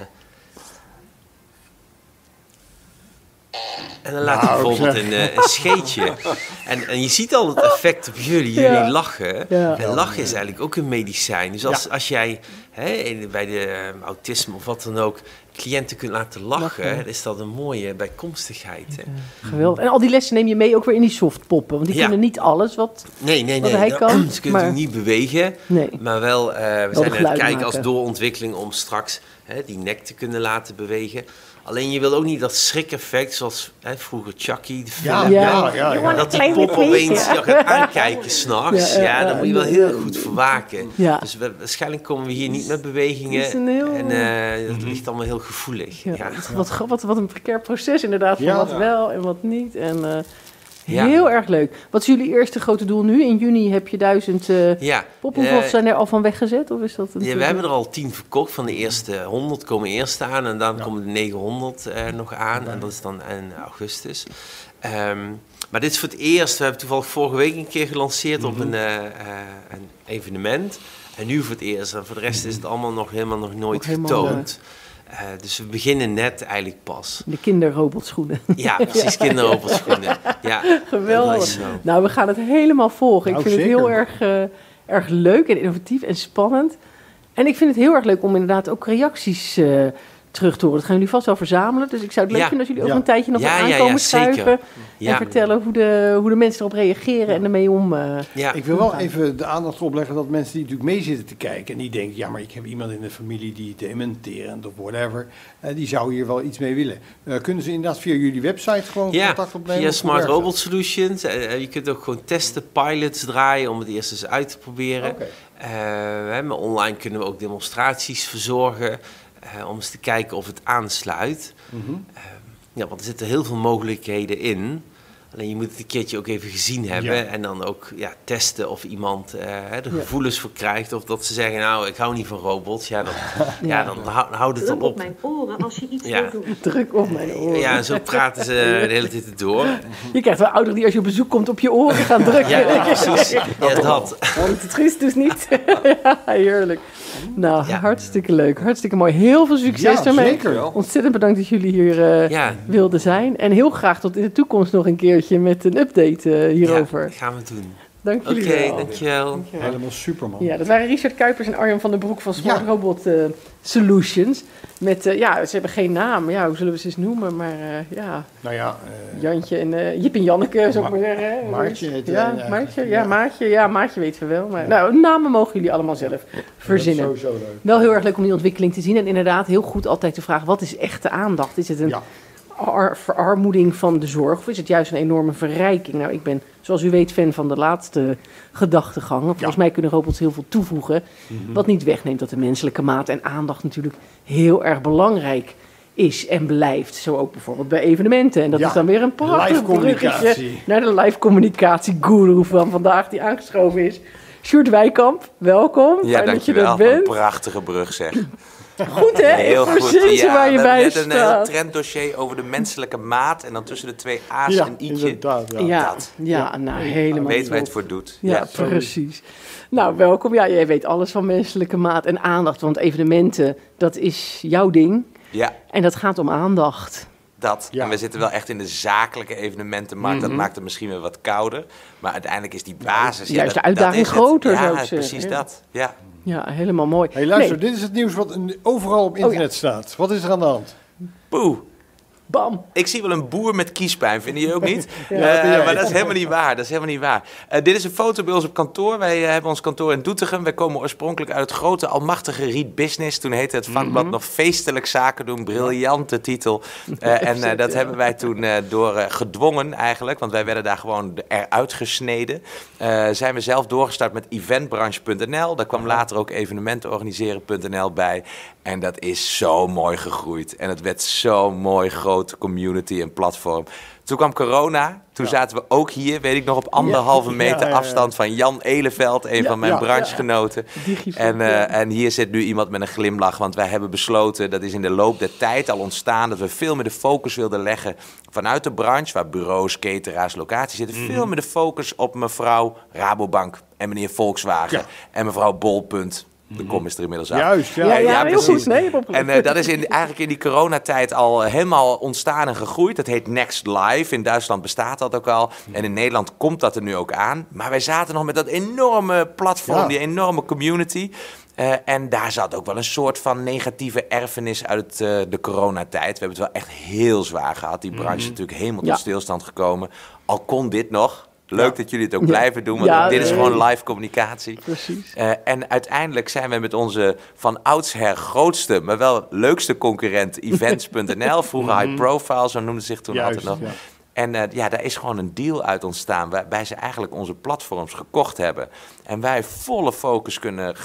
En dan laat hij nou, bijvoorbeeld een, een scheetje. En, en je ziet al het effect op jullie. Jullie ja. lachen. Ja. En lachen is eigenlijk ook een medicijn. Dus als, ja. als jij hè, bij de um, autisme of wat dan ook cliënten kunt laten lachen, lachen. is dat een mooie bijkomstigheid. Hè? Ja. Geweldig. En al die lessen neem je mee ook weer in die softpoppen. Want die ja. kunnen niet alles wat, nee, nee, nee. wat hij kan. Ze kunnen maar... niet bewegen. Nee. Maar wel, uh, we wel zijn aan het kijken maken. Als doorontwikkeling om straks hè, die nek te kunnen laten bewegen. Alleen je wil ook niet dat schrik-effect, zoals hè, vroeger Chucky, de film. Ja, ja, ja, ja. Dat die pop opeens je gaat aankijken s'nachts. Ja, ja, ja, daar moet je wel heel goed voor waken. Ja. Dus we, waarschijnlijk komen we hier niet met bewegingen. Heel... En uh, dat ligt allemaal heel gevoelig. Ja, Ja. Wat, wat, wat een precair proces inderdaad, van Ja. wat wel en wat niet. En eh, Ja. heel erg leuk. Wat is jullie eerste grote doel nu? In juni heb je duizend uh, Ja. pop. Hoeveel Eh, zijn er al van weggezet? Of is dat een Ja, we hebben er al tien verkocht. Van de eerste honderd komen eerst aan. En dan Ja. komen de negenhonderd uh, nog aan. En dat is dan in augustus. Um, maar dit is voor het eerst. We hebben toevallig vorige week een keer gelanceerd mm-hmm. op een, uh, uh, een evenement. En nu voor het eerst. En voor de rest is het allemaal nog helemaal nog nooit nog getoond. Uh, dus we beginnen net eigenlijk pas. De kinderrobotschoenen. Ja, precies, kinderrobotschoenen. Ja, geweldig. Nou, we gaan het helemaal volgen. Nou, ik vind zeker. het heel erg, uh, erg leuk en innovatief en spannend. En ik vind het heel erg leuk om inderdaad ook reacties uh, terug te horen. Dat gaan jullie vast wel verzamelen. Dus ik zou het leuk ja. vinden als jullie ja. ook een tijdje nog ja, aankomen ja, ja, schuiven. Ja. En vertellen hoe de, hoe de mensen erop reageren en ermee om. Uh, ja. Ik wil wel even de aandacht opleggen dat mensen die natuurlijk mee zitten te kijken en die denken, ja, maar ik heb iemand in de familie die dementerend of whatever, uh, die zou hier wel iets mee willen. Uh, kunnen ze inderdaad via jullie website gewoon ja, contact opnemen? via Smart Robot Solutions. Uh, je kunt ook gewoon testen, pilots draaien om het eerst eens uit te proberen. Okay. Uh, hè, maar online kunnen we ook demonstraties verzorgen. Uh, om eens te kijken of het aansluit. Mm-hmm. Uh, ja, want er zitten heel veel mogelijkheden in. Alleen je moet het een keertje ook even gezien hebben. Ja. En dan ook ja, testen of iemand uh, de gevoelens ja. voor krijgt. Of dat ze zeggen, nou, ik hou niet van robots. Ja, dan, ja. ja, dan hou, houd het Druk al op. op mijn oren als je iets ja. wil doen. Druk op mijn oren. Ja, zo praten ze de hele tijd door. Je krijgt wel ouderen die als je op bezoek komt op je oren gaan drukken. Ja, precies. Ja, dat. Want het is dus niet. Ja, heerlijk. Nou, ja. hartstikke leuk. Hartstikke mooi. Heel veel succes ja, ermee. Zeker. Ontzettend bedankt dat jullie hier uh, ja. wilden zijn. En heel graag tot in de toekomst nog een keertje met een update uh, hierover. Ja, gaan we doen. Dank jullie Oké, okay, wel. dankjewel. dankjewel. Helemaal super, man. Ja, dat waren Richard Kuipers en Arjan van den Broek van Smart ja. Robot uh, Solutions. Met, uh, ja, ze hebben geen naam. Ja, hoe zullen we ze eens noemen? Maar uh, ja... Nou ja... Uh, Jantje en uh, Jip en Janneke, zou ik Ma- maar zeggen. Maartje heet ja, uh, Maartje, ja, ja. Maartje, ja, Maartje weten we wel. Maar, ja. Nou, namen mogen jullie allemaal zelf verzinnen. Dat is sowieso leuk. Wel heel erg leuk om die ontwikkeling te zien. En inderdaad heel goed altijd te vragen, wat is echte aandacht? Is het een... Ja. Ar- verarmoeding van de zorg? Of is het juist een enorme verrijking? Nou, ik ben, zoals u weet, fan van de laatste gedachtegang. Volgens ja. mij kunnen robots heel veel toevoegen. Mm-hmm. Wat niet wegneemt dat de menselijke maat en aandacht natuurlijk heel erg belangrijk is en blijft. Zo ook bijvoorbeeld bij evenementen. En dat ja. is dan weer een prachtig bruggetje naar de live communicatie guru van vandaag die aangeschoven is. Sjoerd Wijkamp, welkom. Ja, Fijn dat je wel. er bent. Een prachtige brug zeg. Goed hè, heel goed. Ja, waar je we bij hebben net staat. een heel trenddossier over de menselijke maat en dan tussen de twee A's ja, en i'tje. Ja, ja, dat. ja, nou helemaal. Weet waar je het voor doet. Ja, ja, precies. Nou, welkom. Ja, jij weet alles van menselijke maat en aandacht, want evenementen, dat is jouw ding. Ja. En dat gaat om aandacht. Dat. Ja. En we zitten wel echt in de zakelijke evenementenmarkt. Mm-hmm. Dat maakt het misschien wel wat kouder. Maar uiteindelijk is die basis... Ja, ja, is de uitdaging groter, ja, zou ik precies zeggen. dat. Ja. Ja, helemaal mooi. Hey, luister, nee. dit is het nieuws wat overal op internet oh, ja. staat. Wat is er aan de hand? Poeh. Bam. Ik zie wel een boer met kiespijn, vinden jullie ook niet? ja, uh, maar dat is helemaal niet waar. Dat is helemaal niet waar. Uh, dit is een foto bij ons op kantoor. Wij uh, hebben ons kantoor in Doetinchem. Wij komen oorspronkelijk uit het grote almachtige Riet Business. Toen heette het vakblad mm-hmm. nog Feestelijk Zaken doen. Briljante titel. Uh, en uh, dat ja. hebben wij toen uh, door uh, gedwongen eigenlijk. Want wij werden daar gewoon eruit gesneden. Uh, zijn we zelf doorgestart met eventbranche punt n l. Daar kwam later ook evenementenorganiseren punt n l bij. En dat is zo mooi gegroeid. En het werd zo mooi grote community en platform. Toen kwam corona. Toen ja. zaten we ook hier, weet ik nog, op anderhalve ja. meter ja, ja, ja. afstand van Jan Eleveld, een ja, van mijn ja, branchegenoten. Ja, ja. En, uh, en hier zit nu iemand met een glimlach, want wij hebben besloten, dat is in de loop der tijd al ontstaan, dat we veel meer de focus wilden leggen vanuit de branche, waar bureaus, cateraars, locaties zitten, mm. veel meer de focus op mevrouw Rabobank en meneer Volkswagen ja. en mevrouw Bol.punt. De kom is er inmiddels aan. Juist, ja. Ja, ja, ja heel goed. Nee, en uh, dat is in, eigenlijk in die coronatijd al uh, helemaal ontstaan en gegroeid. Dat heet Next Live. In Duitsland bestaat dat ook al. En in Nederland komt dat er nu ook aan. Maar wij zaten nog met dat enorme platform, ja. die enorme community. Uh, en daar zat ook wel een soort van negatieve erfenis uit uh, de coronatijd. We hebben het wel echt heel zwaar gehad. Die branche is mm-hmm. natuurlijk helemaal tot ja. stilstand gekomen. Al kon dit nog. Leuk ja. dat jullie het ook ja. blijven doen, want ja, dit is nee. gewoon live communicatie. Precies. Uh, en uiteindelijk zijn we met onze van oudsher grootste, maar wel leukste concurrent events punt n l, vroeger High Profile, zo noemde zich toen Juist, altijd nog. Ja. En uh, ja, daar is gewoon een deal uit ontstaan, waarbij ze eigenlijk onze platforms gekocht hebben. En wij volle focus kunnen gaan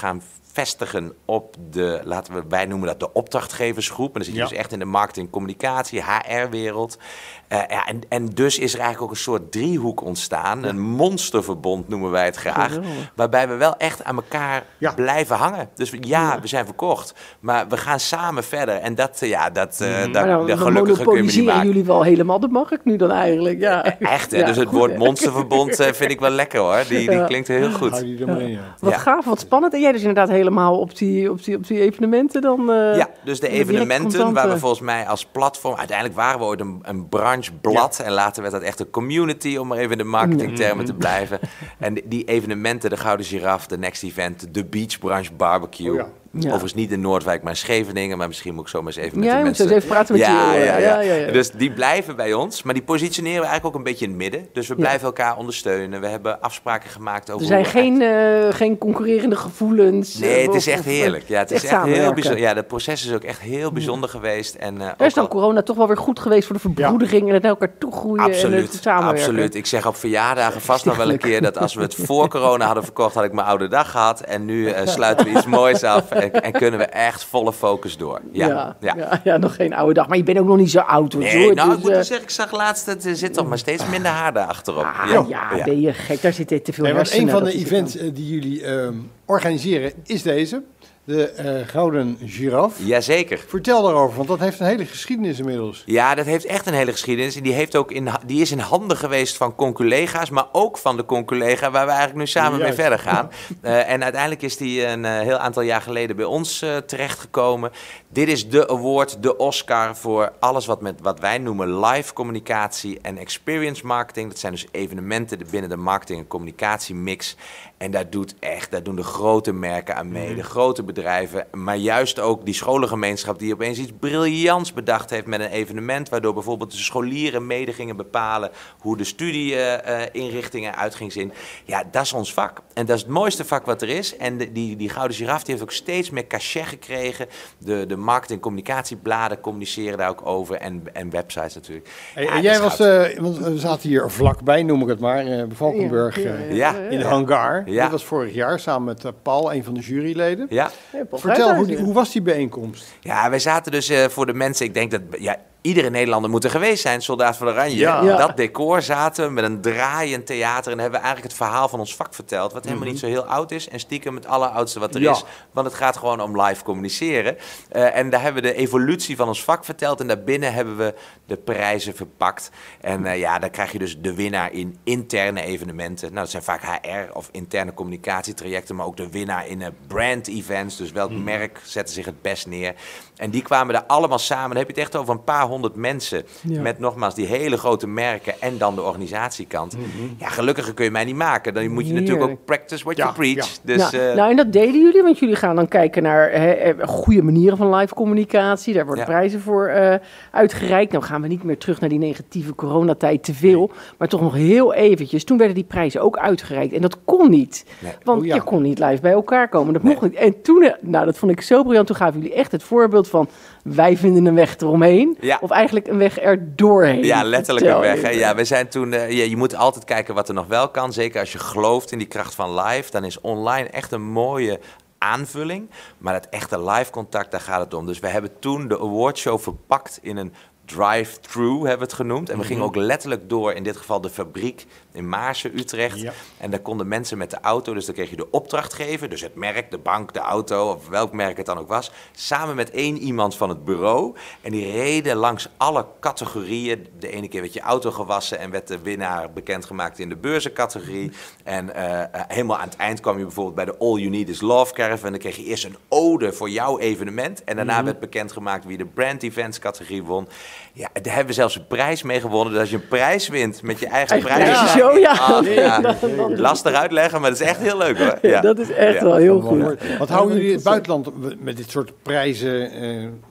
vestigen op de, laten we, wij noemen dat de opdrachtgeversgroep. En dan zit je Ja. dus echt in de marketing, communicatie, H R-wereld. Uh, ja, en, en dus is er eigenlijk ook een soort driehoek ontstaan. Een monsterverbond noemen wij het graag. Geweldig. Waarbij we wel echt aan elkaar Ja. blijven hangen. Dus we- ja, we zijn verkocht. Maar we gaan samen verder. En dat, uh, ja, dat, uh, Mhm. dat, Maar dan, de dan gelukkiger kun je me niet monopoliseren maken. jullie wel helemaal de markt nu dan eigenlijk. Ja. Echt, hè? Ja, Dus het goed, woord hè? monsterverbond uh, vind ik wel lekker, hoor. Die, die Ja. klinkt heel goed. Hou die er maar in, ja. Wat Ja. gaaf, wat spannend. En jij dus inderdaad helemaal op die, op die, op die evenementen dan? eh, Ja, dus de en direct evenementen waar we contanten. volgens mij als platform... Uiteindelijk waren we ooit een, een brancheblad. En later werd dat echt een community, om maar even in de marketingtermen te blijven. En die, die evenementen, de Gouden Giraffe, de Next Event, de Beach Branch Barbecue. Oh ja. Ja. Overigens niet in Noordwijk, maar in Scheveningen. Maar misschien moet ik zo maar eens even met Ja, de je moet zo mensen... eens even praten met ja, je. ja, ja, ja, ja. Dus die blijven bij ons. Maar die positioneren we eigenlijk ook een beetje in het midden. Dus we Ja. blijven elkaar ondersteunen. We hebben afspraken gemaakt over... Er zijn hoe we geen, eh, geen concurrerende gevoelens. Nee, eh, het is of- echt of- heerlijk. Ja, het is echt echt heel samenwerken. bijzonder. Ja, het proces is ook echt heel bijzonder geweest. En, uh, Daar ook is dan al- corona toch wel weer goed geweest voor de verbroedering en het naar elkaar toegroeien en het Absoluut, samenwerken. absoluut. Ik zeg op verjaardagen vast nog wel een keer dat als we het voor corona hadden verkocht, had ik mijn oude dag gehad. En nu uh, sluiten we iets moois af en, en kunnen we echt volle focus door. Ja, Ja, ja. ja. ja, nog geen oude dag. Maar je bent ook nog niet zo oud. Hoor, Nee, hoor. nou, Dus, ik moet eh, wel zeggen, ik zag laatst, het er zit toch maar steeds minder haar achterop. ah, ja, ben je gek. Daar zitten te veel Nee, want hersenen. een van de dat is het events eh, die jullie ehm, organiseren is deze. De eh, Gouden Giraffe. Jazeker. Vertel daarover, want dat heeft een hele geschiedenis inmiddels. Ja, dat heeft echt een hele geschiedenis. En die, heeft ook in, die is in handen geweest van conculega's, maar ook van de conculega waar we eigenlijk nu samen Juist. mee verder gaan. Uh, en uiteindelijk is die een uh, heel aantal jaar geleden bij ons uh, terechtgekomen. Dit is de award, de Oscar voor alles wat, met, wat wij noemen live communicatie en experience marketing. Dat zijn dus evenementen binnen de marketing- en communicatiemix. En daar, doet echt, daar doen de grote merken aan mee, de grote bedrijven. Maar juist ook die scholengemeenschap die opeens iets briljants bedacht heeft met een evenement. Waardoor bijvoorbeeld de scholieren mede gingen bepalen hoe de studieinrichtingen uh, uit ging zien. Ja, dat is ons vak. En dat is het mooiste vak wat er is. En de, die, die Gouden Giraffe die heeft ook steeds meer cachet gekregen. De, de marketing- en communicatiebladen communiceren daar ook over. En, en websites natuurlijk. Hey, Ja, en dat jij is was, goud. uh, want we zaten hier vlakbij, noem ik het maar, uh, Valkenburg, Ja, ja, uh, Ja. in de hangar. Ja. Dat was vorig jaar samen met uh, Paul, een van de juryleden. Ja. Ja, Paul Vertel, Grijphuis, hoe, ja. hoe was die bijeenkomst? Ja, wij zaten dus uh, voor de mensen, ik denk dat ja, iedere Nederlander moet er geweest zijn, Soldaat van Oranje. Ja. Ja. Dat decor zaten we met een draaiend theater en hebben we eigenlijk het verhaal van ons vak verteld, wat helemaal niet zo heel oud is en stiekem het alleroudste wat er Ja. is, want het gaat gewoon om live communiceren. Uh, en daar hebben we de evolutie van ons vak verteld en daarbinnen hebben we de prijzen verpakt. En uh, ja, dan krijg je dus de winnaar in interne evenementen. Nou, dat zijn vaak H R of interne communicatietrajecten, maar ook de winnaar in uh, brand events, dus welk Hmm. merk zette zich het best neer. En die kwamen daar allemaal samen. Dan heb je het echt over een paar honderd mensen. Ja. Met nogmaals die hele grote merken en dan de organisatiekant. Hmm. Ja, gelukkiger kun je mij niet maken. Dan moet je Heerlijk. natuurlijk ook practice what Ja, you preach. ja. Dus, nou, eh, nou, en dat deden jullie, want jullie gaan dan kijken naar hè, eh, goede manieren van live communicatie. Daar worden Ja. prijzen voor eh, uitgereikt. Nou gaan we niet meer terug naar die negatieve coronatijd te veel, maar toch nog heel eventjes. Toen werden die prijzen ook uitgereikt en dat kon niet. Nee. Want Oh ja. je kon niet live bij elkaar komen, dat Nee. mocht niet. En toen, eh, nou dat vond ik zo briljant, toen gaven jullie echt het voorbeeld van wij vinden een weg eromheen. Ja. Of eigenlijk een weg erdoorheen. Ja, letterlijk een Vertel weg. Hè? even. Ja, we zijn toen, uh, ja, je moet altijd kijken wat er nog wel kan. Zeker als je gelooft in die kracht van live. Dan is online echt een mooie aanvulling. Maar dat echte live contact, daar gaat het om. Dus we hebben toen de awardshow verpakt in een drive-thru, hebben we het genoemd. En we gingen ook letterlijk door, in dit geval de fabriek in Maarsen, Utrecht. Ja. En daar konden mensen met de auto, dus dan kreeg je de opdrachtgever, dus het merk, de bank, de auto, of welk merk het dan ook was, samen met één iemand van het bureau. En die reden langs alle categorieën. De ene keer werd je auto gewassen en werd de winnaar bekendgemaakt in de beurzencategorie. En uh, uh, helemaal aan het eind kwam je bijvoorbeeld bij de All You Need Is Love Caravan. En dan kreeg je eerst een ode voor jouw evenement. En daarna werd bekendgemaakt wie de Brand Events categorie won. Ja, daar hebben we zelfs een prijs mee gewonnen. Dus als je een prijs wint met je eigen Eigen prijs. prijzenshow, ja. Ach, ja. Dan- dan- Lastig uitleggen, maar dat is echt heel leuk hoor. Ja, dat is echt Ja. wel heel Wat goed. houden jullie in het buitenland met dit soort prijzen? eh,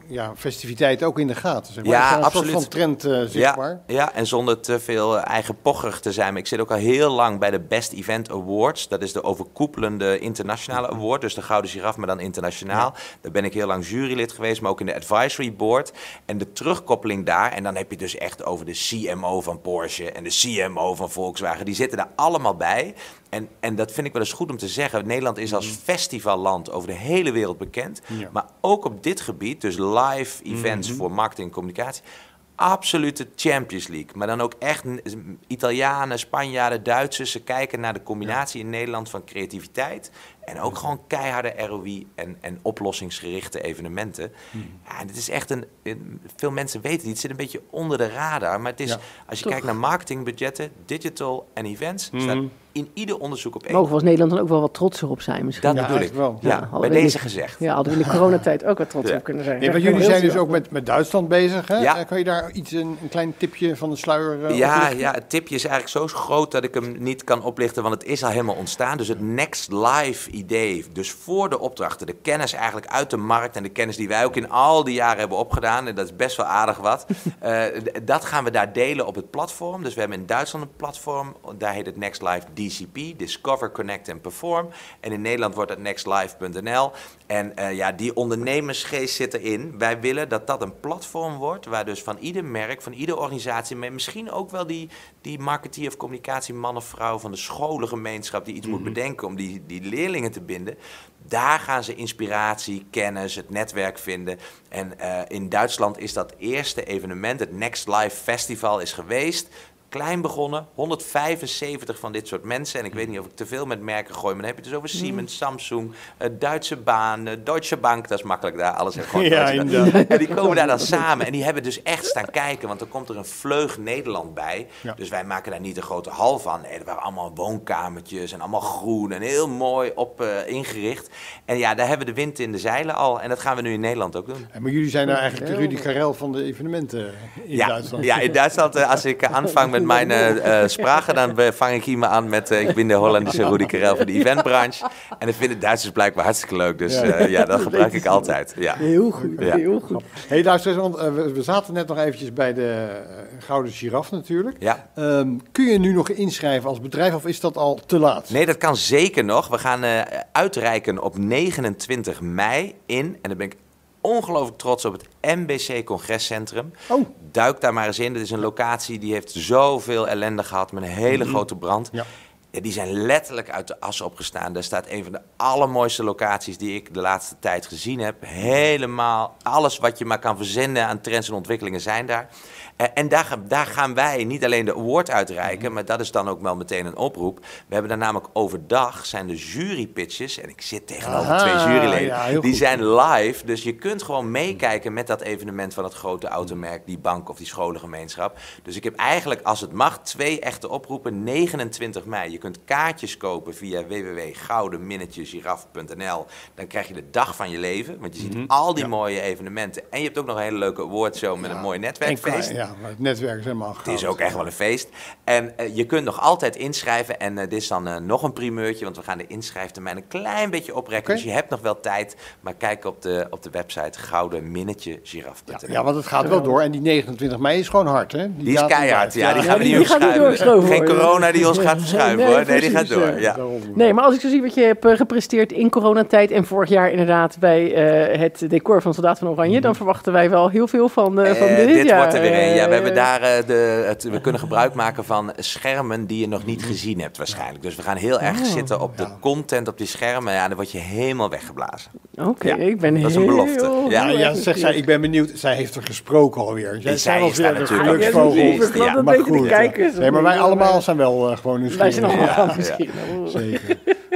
ja, festiviteiten ook in de gaten. Zeg maar. Ja, is een absoluut. soort van trend uh, zichtbaar. Ja, ja, en zonder te veel uh, eigen pocherig te zijn. Maar ik zit ook al heel lang bij de Best Event Awards. Dat is de overkoepelende internationale award. Dus de Gouden Giraf, maar dan internationaal. Ja. Daar ben ik heel lang jurylid geweest, maar ook in de advisory board. En de terugkoppeling daar, en dan heb je dus echt over de C M O van Porsche en de C M O van Volkswagen. Die zitten daar allemaal bij. En, en dat vind ik wel eens goed om te zeggen. Nederland is als festivalland over de hele wereld bekend. Ja. Maar ook op dit gebied, dus live events mm-hmm. voor marketing en communicatie, absolute Champions League. Maar dan ook echt Italianen, Spanjaarden, Duitsers. Ze kijken naar de combinatie ja. in Nederland van creativiteit. En ook gewoon keiharde R O I en, en oplossingsgerichte evenementen. Hmm. Ja, en het is echt een, een... Veel mensen weten het niet. Het zit een beetje onder de radar. Maar het is, ja, als je toch kijkt naar marketingbudgetten, digital en events, hmm. staat in ieder onderzoek op één. Mogen we als Nederland dan ook wel wat trotser op zijn misschien? Dat ja, bedoel ik. Wel. Ja, ja, bij deze in, gezegd. Ja, hadden we in de coronatijd ook wat trots ja. op kunnen zijn. Nee, maar jullie zijn dus ook met, met Duitsland bezig. Hè? Ja. Kan je daar iets, een, een klein tipje van de sluier uh, ja, ja, het tipje is eigenlijk zo groot dat ik hem niet kan oplichten, want het is al helemaal ontstaan. Dus het Next Live idee, dus voor de opdrachten, de kennis eigenlijk uit de markt en de kennis die wij ook in al die jaren hebben opgedaan, en dat is best wel aardig wat, uh, dat gaan we daar delen op het platform. Dus we hebben in Duitsland een platform, daar heet het Next Live D C P, Discover, Connect en Perform. En in Nederland wordt het nextlive punt n l. En uh, ja, die ondernemersgeest zit erin. Wij willen dat dat een platform wordt, waar dus van ieder merk, van iedere organisatie, maar misschien ook wel die, die marketeer of communicatie, man of vrouw van de scholengemeenschap die iets mm-hmm. moet bedenken om die, die leerlingen te binden. Daar gaan ze inspiratie, kennis, het netwerk vinden. En uh, in Duitsland is dat eerste evenement, het Next Live Festival, is geweest. Klein begonnen, honderdvijfenzeventig van dit soort mensen. En ik weet niet of ik te veel met merken gooi, maar dan heb je het dus over Siemens, Samsung, uh, Duitse Bahn, uh, Deutsche Bank. Dat is makkelijk daar, alles heeft gewoon ja, en die komen daar dan samen en die hebben dus echt staan kijken, want dan komt er een vleug Nederland bij. Ja. Dus wij maken daar niet een grote hal van. Nee, er waren allemaal woonkamertjes en allemaal groen en heel mooi op uh, ingericht. En ja, daar hebben we de wind in de zeilen al. En dat gaan we nu in Nederland ook doen. Ja, maar jullie zijn nou eigenlijk de Rudy Karel van de evenementen in ja, Duitsland. Ja, in Duitsland, uh, als ik uh, aanvang met mijn uh, sprache, dan vang ik hier aan met, uh, ik ben de Hollandische Rudy Karel van de eventbranche. En dat vinden Duitsers blijkbaar hartstikke leuk, dus uh, ja, dat gebruik ik altijd. Ja. Heel goed, ja. heel goed. Hey, luister, want uh, we, we zaten net nog eventjes bij de uh, Gouden Giraf natuurlijk. Ja. Um, kun je nu nog inschrijven als bedrijf of is dat al te laat? Nee, dat kan zeker nog. We gaan uh, uitreiken op negenentwintig mei in, en dan ben ik ongelooflijk trots op het M B C Congrescentrum. Oh. Duik daar maar eens in. Dat is een locatie die heeft zoveel ellende gehad met een hele mm-hmm. grote brand. Ja. Ja, die zijn letterlijk uit de as opgestaan. Daar staat een van de allermooiste locaties die ik de laatste tijd gezien heb. Helemaal alles wat je maar kan verzinnen aan trends en ontwikkelingen zijn daar. Uh, en daar, daar gaan wij niet alleen de award uitreiken, mm-hmm. maar dat is dan ook wel meteen een oproep. We hebben daar namelijk overdag zijn de jurypitches, en ik zit tegenover Aha, twee juryleden, ja, die zijn live. Dus je kunt gewoon meekijken met dat evenement van het grote automerk, die bank of die scholengemeenschap. Dus ik heb eigenlijk, als het mag, twee echte oproepen. negenentwintig mei. Je kunt kaartjes kopen via w w w punt gouden giraf punt n l. Dan krijg je de dag van je leven, want je ziet mm-hmm. al die ja. mooie evenementen. En je hebt ook nog een hele leuke awardshow met ja. een mooi netwerkfeest. Ja, maar het netwerk is helemaal goud. Het is ook echt wel een feest. En uh, je kunt nog altijd inschrijven. En uh, dit is dan uh, nog een primeurtje, want we gaan de inschrijftermijn een klein beetje oprekken. Okay. Dus je hebt nog wel tijd. Maar kijk op de, op de website gouden giraf punt n l. Ja, ja, want het gaat wel door. En die negenentwintig mei is gewoon hard, hè? Die, die is keihard, ja. Die gaan we niet verschuiven. Geen corona die ons gaat verschuiven, nee, hoor. Nee, die gaat door. Ja. Nee, maar als ik zo zie wat je hebt uh, gepresteerd in coronatijd en vorig jaar inderdaad bij uh, het decor van Soldaat van Oranje, mm. dan verwachten wij wel heel veel van, uh, van uh, dit, dit jaar. Wordt er weer een. Ja, we hebben daar uh, de, het, we kunnen gebruik maken van schermen die je nog niet gezien hebt waarschijnlijk. Dus we gaan heel erg oh, zitten op de ja. content op die schermen. Ja, dan word je helemaal weggeblazen. Oké, okay, ja, ik ben heel... Dat is een belofte. Ja, ja, ja zegt zij, ik ben benieuwd. Zij heeft er gesproken alweer. Zij, zij is daar natuurlijk ook geluksvogel. Ja, ja, maar goed. Kijkers, nee, maar wij allemaal zijn wel uh, gewoon nieuwsgierig. Wij zijn allemaal misschien. Zeker.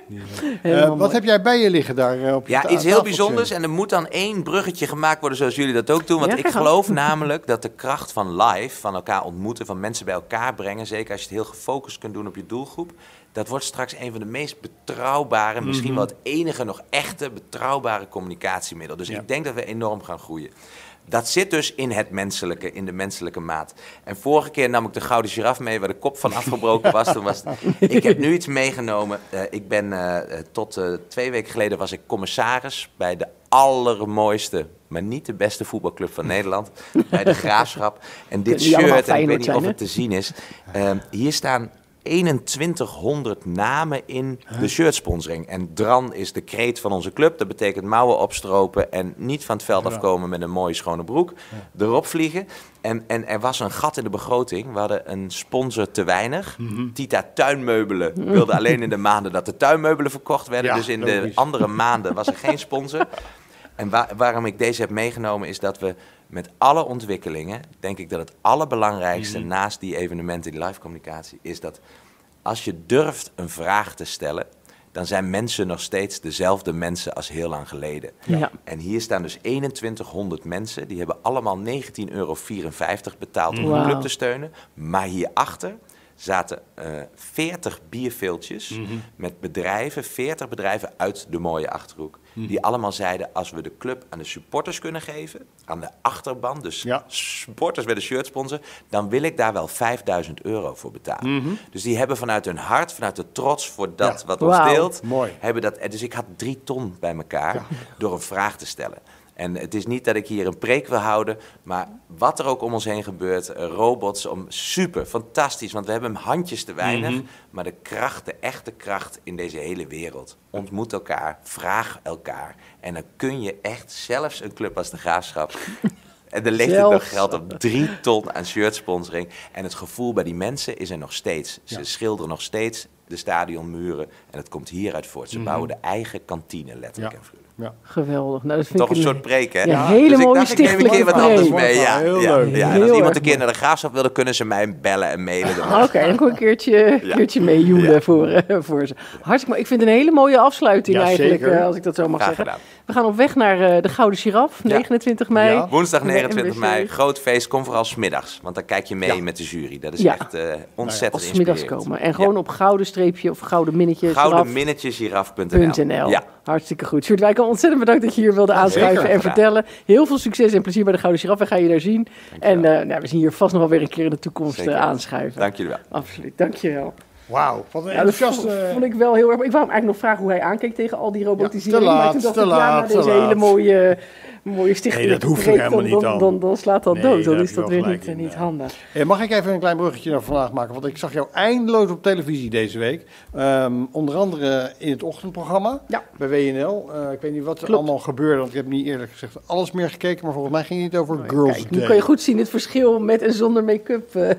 Uh, wat heb jij bij je liggen daar uh, op je Ja, iets heel bijzonders. En er moet dan één bruggetje gemaakt worden zoals jullie dat ook doen. Want ja, ik geloof namelijk dat de kracht van live, van elkaar ontmoeten, van mensen bij elkaar brengen, zeker als je het heel gefocust kunt doen op je doelgroep, dat wordt straks een van de meest betrouwbare, mm-hmm. misschien wel het enige nog echte betrouwbare communicatiemiddel. Dus ja. ik denk dat we enorm gaan groeien. Dat zit dus in het menselijke, in de menselijke maat. En vorige keer nam ik de Gouden Giraf mee, waar de kop van afgebroken was. Toen was het... Ik heb nu iets meegenomen. Uh, ik ben uh, tot uh, twee weken geleden was ik commissaris bij de allermooiste maar niet de beste voetbalclub van Nederland. Bij de Graafschap. En dit Die allemaal shirt, en ik weet Feyenoord niet zijn, of hè? het te zien is. Uh, hier staan eenentwintighonderd namen in de shirtsponsoring. En Dran is de kreet van onze club. Dat betekent mouwen opstropen en niet van het veld afkomen met een mooie schone broek. Erop vliegen. En, en er was een gat in de begroting. We hadden een sponsor te weinig. Mm-hmm. Tita Tuinmeubelen wilde alleen in de maanden dat de tuinmeubelen verkocht werden. Ja, dus in logisch. De andere maanden was er geen sponsor. En waar, waarom ik deze heb meegenomen is dat we met alle ontwikkelingen, denk ik dat het allerbelangrijkste mm-hmm. naast die evenementen, die live communicatie, is dat als je durft een vraag te stellen, dan zijn mensen nog steeds dezelfde mensen als heel lang geleden. Ja. En hier staan dus eenentwintighonderd mensen, die hebben allemaal negentien euro vierenvijftig betaald om wow. de club te steunen. Maar hierachter zaten uh, veertig bierveeltjes mm-hmm. met bedrijven, veertig bedrijven uit de mooie Achterhoek. Mm-hmm. Die allemaal zeiden, als we de club aan de supporters kunnen geven, aan de achterban, dus ja. supporters bij de shirtsponsor, dan wil ik daar wel vijfduizend euro voor betalen. Mm-hmm. Dus die hebben vanuit hun hart, vanuit de trots voor dat ja. wat wow. ons deelt, Mooi. hebben dat. Dus ik had drie ton bij elkaar ja. door een vraag te stellen. En het is niet dat ik hier een preek wil houden, maar wat er ook om ons heen gebeurt, robots, om, super, fantastisch, want we hebben handjes te weinig, mm-hmm. maar de kracht, de echte kracht in deze hele wereld, ontmoet elkaar, vraag elkaar. En dan kun je echt, zelfs een club als de Graafschap, en er ligt het nog geld op drie ton aan shirtsponsoring. En het gevoel bij die mensen is er nog steeds. Ze ja. schilderen nog steeds de stadionmuren en het komt hieruit voort. Ze mm-hmm. bouwen de eigen kantine, letterlijk ja. en figuurlijk. Ja. Geweldig. Nou, dat vind Toch ik een soort preek, hè? Ja, Ja. hele dus mooie ik dacht, ik neem een keer wat anders mee. Ja, heel ja, leuk. ja. Heel Als iemand erg een keer naar de Graafschap wilde, kunnen ze mij bellen en mailen. Oké, okay, dan kom ik een keertje, ja. keertje mee joelen ja. voor, uh, voor ze. Hartstikke mooi. Ik vind het een hele mooie afsluiting ja, eigenlijk, uh, als ik dat zo mag Graag zeggen. Gedaan. We gaan op weg naar uh, de Gouden Giraf, ja. negenentwintig mei. Ja. Woensdag negenentwintig mei, groot feest, kom vooral 's middags. Want dan kijk je mee ja. met de jury. Dat is ja. echt uh, ontzettend nou ja, inspirerend. Komen. En gewoon ja. op gouden streepje of gouden minnetje gouden minnetje giraf punt n l. Ja. Hartstikke goed. Sjoerd Wijk, ontzettend bedankt dat je hier wilde aanschuiven Zeker. en vertellen. Heel veel succes en plezier bij de Gouden Giraf. We gaan je daar zien. En uh, nou, we zien hier vast nog wel weer een keer in de toekomst uh, aanschuiven. Dank jullie wel. Absoluut, dank je wel. Wauw, wat een ja, dat vond, vond ik wel heel erg. Ik wou hem eigenlijk nog vragen hoe hij aankeek tegen al die robotisering. Ja, te laat, maar toen dacht te ik, laat, ja, na deze laat. hele mooie, mooie stichting. Nee, dat hoeft er helemaal niet dan, aan. Dan, dan, dan slaat dat nee, dood. Dan is dat weer niet, in, niet uh, handig. Hey, mag ik even een klein bruggetje naar vandaag maken? Want ik zag jou eindeloos op televisie deze week. Um, onder andere in het ochtendprogramma ja. bij W N L. Uh, ik weet niet wat er Klopt. allemaal gebeurde, want ik heb niet eerlijk gezegd alles meer gekeken. Maar volgens mij ging het niet over oh, Girls kijk, Day. Nu kan je goed zien het verschil met en zonder make-up. Uh.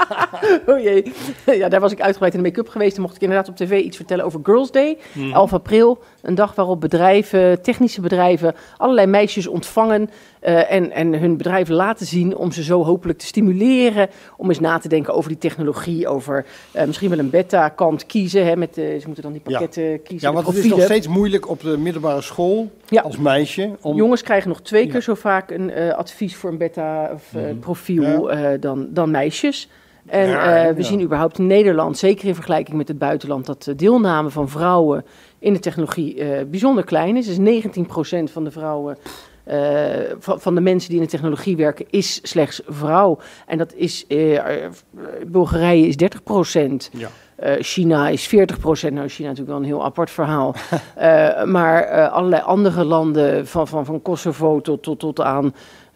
oh jee. Ja, daar was ik uitgebreid in de make-up geweest. Dan mocht ik inderdaad op tv iets vertellen over Girls Day. Mm. elf april, een dag waarop bedrijven, technische bedrijven, allerlei meisjes ontvangen. Uh, en, en hun bedrijven laten zien om ze zo hopelijk te stimuleren. Om eens na te denken over die technologie. Over uh, misschien wel een beta-kant kiezen. Hè, met, uh, ze moeten dan die pakketten ja. kiezen. Ja, want het is nog steeds moeilijk op de middelbare school ja. als meisje. Om... Jongens krijgen nog twee keer ja. zo vaak een uh, advies voor een beta-profiel uh, ja. uh, dan, dan meisjes. En ja, uh, we ja. zien überhaupt in Nederland, zeker in vergelijking met het buitenland, dat de deelname van vrouwen in de technologie uh, bijzonder klein is. Dus negentien procent van de vrouwen... Uh, van, van de mensen die in de technologie werken is slechts vrouw. En dat is, uh, uh, Bulgarije is dertig procent. Ja. Uh, China is veertig procent. Nou, China is natuurlijk wel een heel apart verhaal. uh, maar uh, allerlei andere landen, van, van, van Kosovo tot, tot, tot aan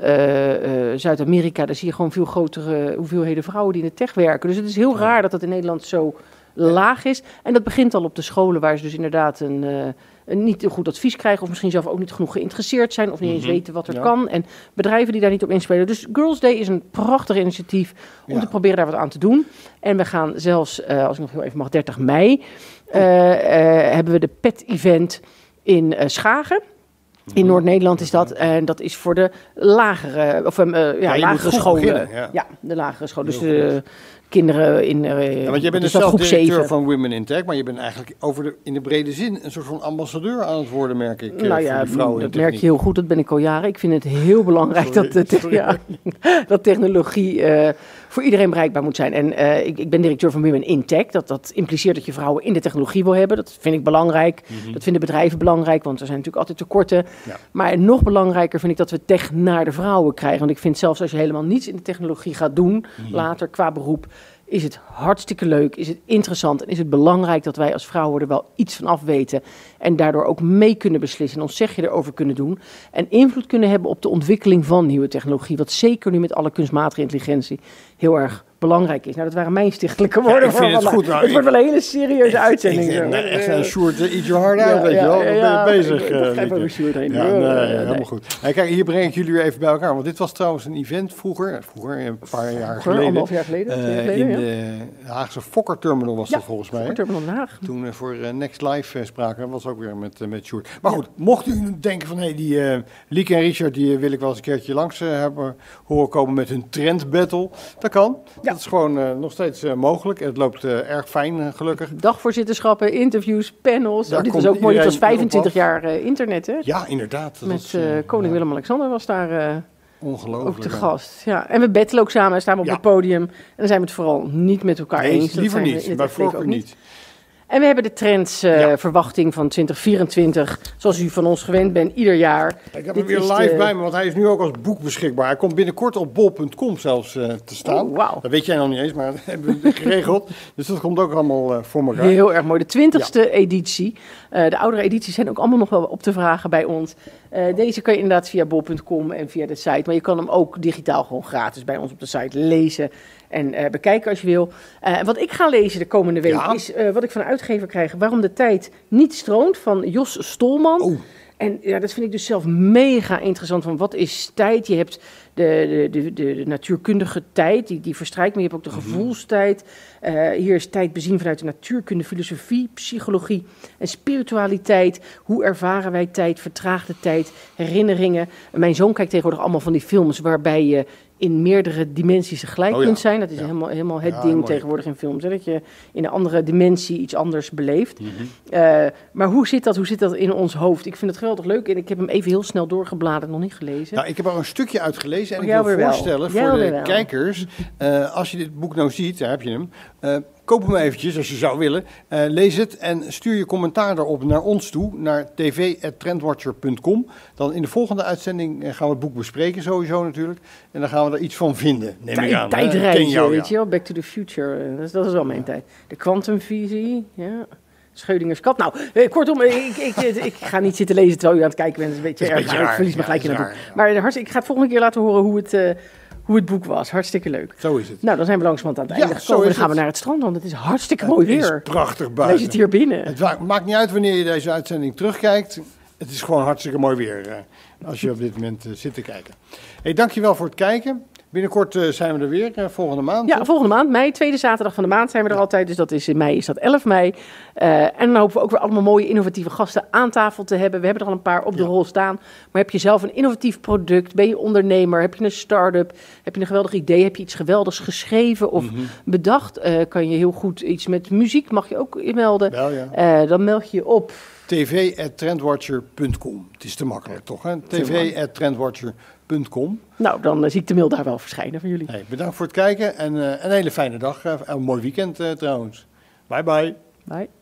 uh, uh, Zuid-Amerika, daar zie je gewoon veel grotere hoeveelheden vrouwen die in de tech werken. Dus het is heel raar dat dat in Nederland zo laag is. En dat begint al op de scholen, waar ze dus inderdaad een... Uh, niet een goed advies krijgen of misschien zelf ook niet genoeg geïnteresseerd zijn of niet eens weten wat er ja. kan. En bedrijven die daar niet op inspelen. Dus Girls Day is een prachtig initiatief om ja. te proberen daar wat aan te doen. En we gaan zelfs, uh, als ik nog heel even mag, dertig mei, uh, uh, hebben we de P E T-event in uh, Schagen. In Noord-Nederland is dat. En dat is voor de lagere, of, uh, ja, ja, lagere scholen. Ja. ja, de lagere scholen. Dus de kinderen in uh, ja, want jij bent dus dus zelf directeur zeven. van Women in Tech, maar je bent eigenlijk over de, in de brede zin een soort van ambassadeur aan het worden, merk ik. Nou ja, voor dat merk je heel goed, dat ben ik al jaren. Ik vind het heel belangrijk sorry, dat, de te- ja, dat technologie uh, voor iedereen bereikbaar moet zijn. En uh, ik, ik ben directeur van Women in Tech. Dat, dat impliceert dat je vrouwen in de technologie wil hebben. Dat vind ik belangrijk. Mm-hmm. Dat vinden bedrijven belangrijk, want er zijn natuurlijk altijd tekorten. Ja. Maar nog belangrijker vind ik dat we tech naar de vrouwen krijgen. Want ik vind zelfs als je helemaal niets in de technologie gaat doen, mm-hmm. later qua beroep, is het hartstikke leuk, is het interessant en is het belangrijk dat wij als vrouwen er wel iets van af weten en daardoor ook mee kunnen beslissen en ons zegje erover kunnen doen en invloed kunnen hebben op de ontwikkeling van nieuwe technologie, wat zeker nu met alle kunstmatige intelligentie heel erg belangrijk is. Nou, dat waren mijn stichtelijke woorden. Ja, ik vind voor het goed. Nou, het wordt wel een hele serieuze uitzending. Ik, zo. nee, echt een Sjoerd, uh, eat your heart out, Ja, weet ja, je wel. ja, Dan ja, ben je bezig. ik- ik uh, begrijp wel weet hoe Sjoerd heen je. Ja, wil. nee, Uh, helemaal nee. goed. Hey, kijk, hier breng ik jullie weer even bij elkaar. Want dit was trouwens een event vroeger, vroeger een paar jaar Vroeger, geleden. anderhalf jaar geleden, twee jaar Uh, geleden, in ja. de Haagse Fokker Terminal was Ja, dat volgens mij. Fokker Terminal Den Haag. Toen uh, voor uh, Next Live uh, spraken, was ook weer met, uh, met Sjoerd. Maar goed, mocht u nu denken van, hé, hey, die uh, Lieke en Richard, die uh, wil ik wel eens een keertje langs uh, hebben horen komen met hun trend battle. Dat kan. Ja. Dat is gewoon uh, nog steeds uh, mogelijk. Het loopt uh, erg fijn, uh, gelukkig. Dagvoorzitterschappen, interviews, panels. Daar Oh, dit komt was ook mooi. Dit was iedereen vijfentwintig erop jaar uh, internet, hè? Ja, inderdaad. Dat Met is, uh, uh, koning ja, Willem-Alexander was daar uh, ongelooflijk. ook te ja. gast. Ja. En we battelen ook samen, staan we op Ja. het podium. En dan zijn we het vooral niet met elkaar Nee, eens. Dat liever zijn we niet. in het Bij echt leven voorkeur ook niet. En we hebben de trends uh, Ja. verwachting van twintig vierentwintig, zoals u van ons gewend bent, ieder jaar. Ik heb Dit hem weer is live de- bij me, want hij is nu ook als boek beschikbaar. Hij komt binnenkort op bol punt com zelfs uh, te staan. Oh, wauw. Dat weet jij nog niet eens, maar dat hebben we geregeld. Dus dat komt ook allemaal uh, voor elkaar. Heel erg mooi. De twintigste editie. Uh, de oudere edities zijn ook allemaal nog wel op te vragen bij ons. Uh, deze kan je inderdaad via bol punt com en via de site. Maar je kan hem ook digitaal gewoon gratis bij ons op de site lezen en uh, bekijken als je wil. Uh, wat ik ga lezen de komende week Ja. is uh, wat ik van de uitgever krijg. Waarom de tijd niet stroomt van Jos Stolman. Oh. En ja, dat vind ik dus zelf mega interessant. Van wat is tijd? Je hebt de, de, de, de, de natuurkundige tijd, die, die verstrijkt, maar je hebt ook de gevoelstijd. Uh, hier is tijd bezien vanuit de natuurkunde, filosofie, psychologie en spiritualiteit. Hoe ervaren wij tijd, vertraagde tijd, herinneringen. Mijn zoon kijkt tegenwoordig allemaal van die films waarbij je in meerdere dimensies tegelijk Oh ja. kunt zijn. Dat is Ja. helemaal, helemaal het Ja, ding mooi. tegenwoordig in films. Hè? Dat je in een andere dimensie iets anders beleeft. Mhm. Uh, maar hoe zit dat? Hoe zit dat in ons hoofd? Ik vind het geweldig leuk en ik heb hem even heel snel doorgebladerd, nog niet gelezen. Nou, ik heb er een stukje uit gelezen en Oh, ik jou wil weer wel. voorstellen Jou voor weer de wel. kijkers, uh, als je dit boek nou ziet, daar heb je hem, uh, koop hem eventjes als je zou willen, uh, lees het en stuur je commentaar daarop naar ons toe, naar t v at trendwatcher punt com. Dan in de volgende uitzending uh, gaan we het boek bespreken sowieso natuurlijk en dan gaan we er iets van vinden, neem ik aan. Tijd, hè? Ken tijdreizen, jou, weet ja. je wel. Back to the Future, uh, dat is, dat is wel mijn tijd. De kwantumvisie, ja. Scheudingers kat. Nou, eh, kortom, ik, ik, ik, ik ga niet zitten lezen terwijl u aan het kijken bent. Dat is een beetje Dat is een erg, beetje maar ik verlies me raar. gelijk Ja, in het dat boek. is raar, Maar hartstikke, ik ga het volgende keer laten horen hoe het, uh, hoe het boek was. Hartstikke leuk. Zo is het. Nou, dan zijn we langzamerhand aan het Ja, einde zo gekomen. Dan is gaan we het. naar het strand, want het is hartstikke Het mooi is weer. prachtig buiten. Lees het hier binnen. Het wa- maakt niet uit wanneer je deze uitzending terugkijkt. Het is gewoon hartstikke mooi weer uh, als je op dit moment uh, zit te kijken. Hey, dankjewel voor het kijken. Binnenkort uh, zijn we er weer, uh, volgende maand. Ja, toch? volgende maand, mei, tweede zaterdag van de maand zijn we er altijd. Dus dat is in mei, is dat elf mei. Uh, en dan hopen we ook weer allemaal mooie innovatieve gasten aan tafel te hebben. We hebben er al een paar op de Ja. rol staan. Maar heb je zelf een innovatief product? Ben je ondernemer? Heb je een start-up? Heb je een geweldig idee? Heb je iets geweldigs geschreven of Mhm. bedacht? Uh, kan je heel goed iets met muziek, mag je ook melden. Wel, ja. Uh, dan meld je je op. t v at trendwatcher punt com. Het is te makkelijk toch, hè? t v at trendwatcher punt com. Nou, dan uh, zie ik de mail daar wel verschijnen van jullie. Hey, bedankt voor het kijken en uh, een hele fijne dag. Uh, een mooi weekend uh, trouwens. Bye bye. Bye.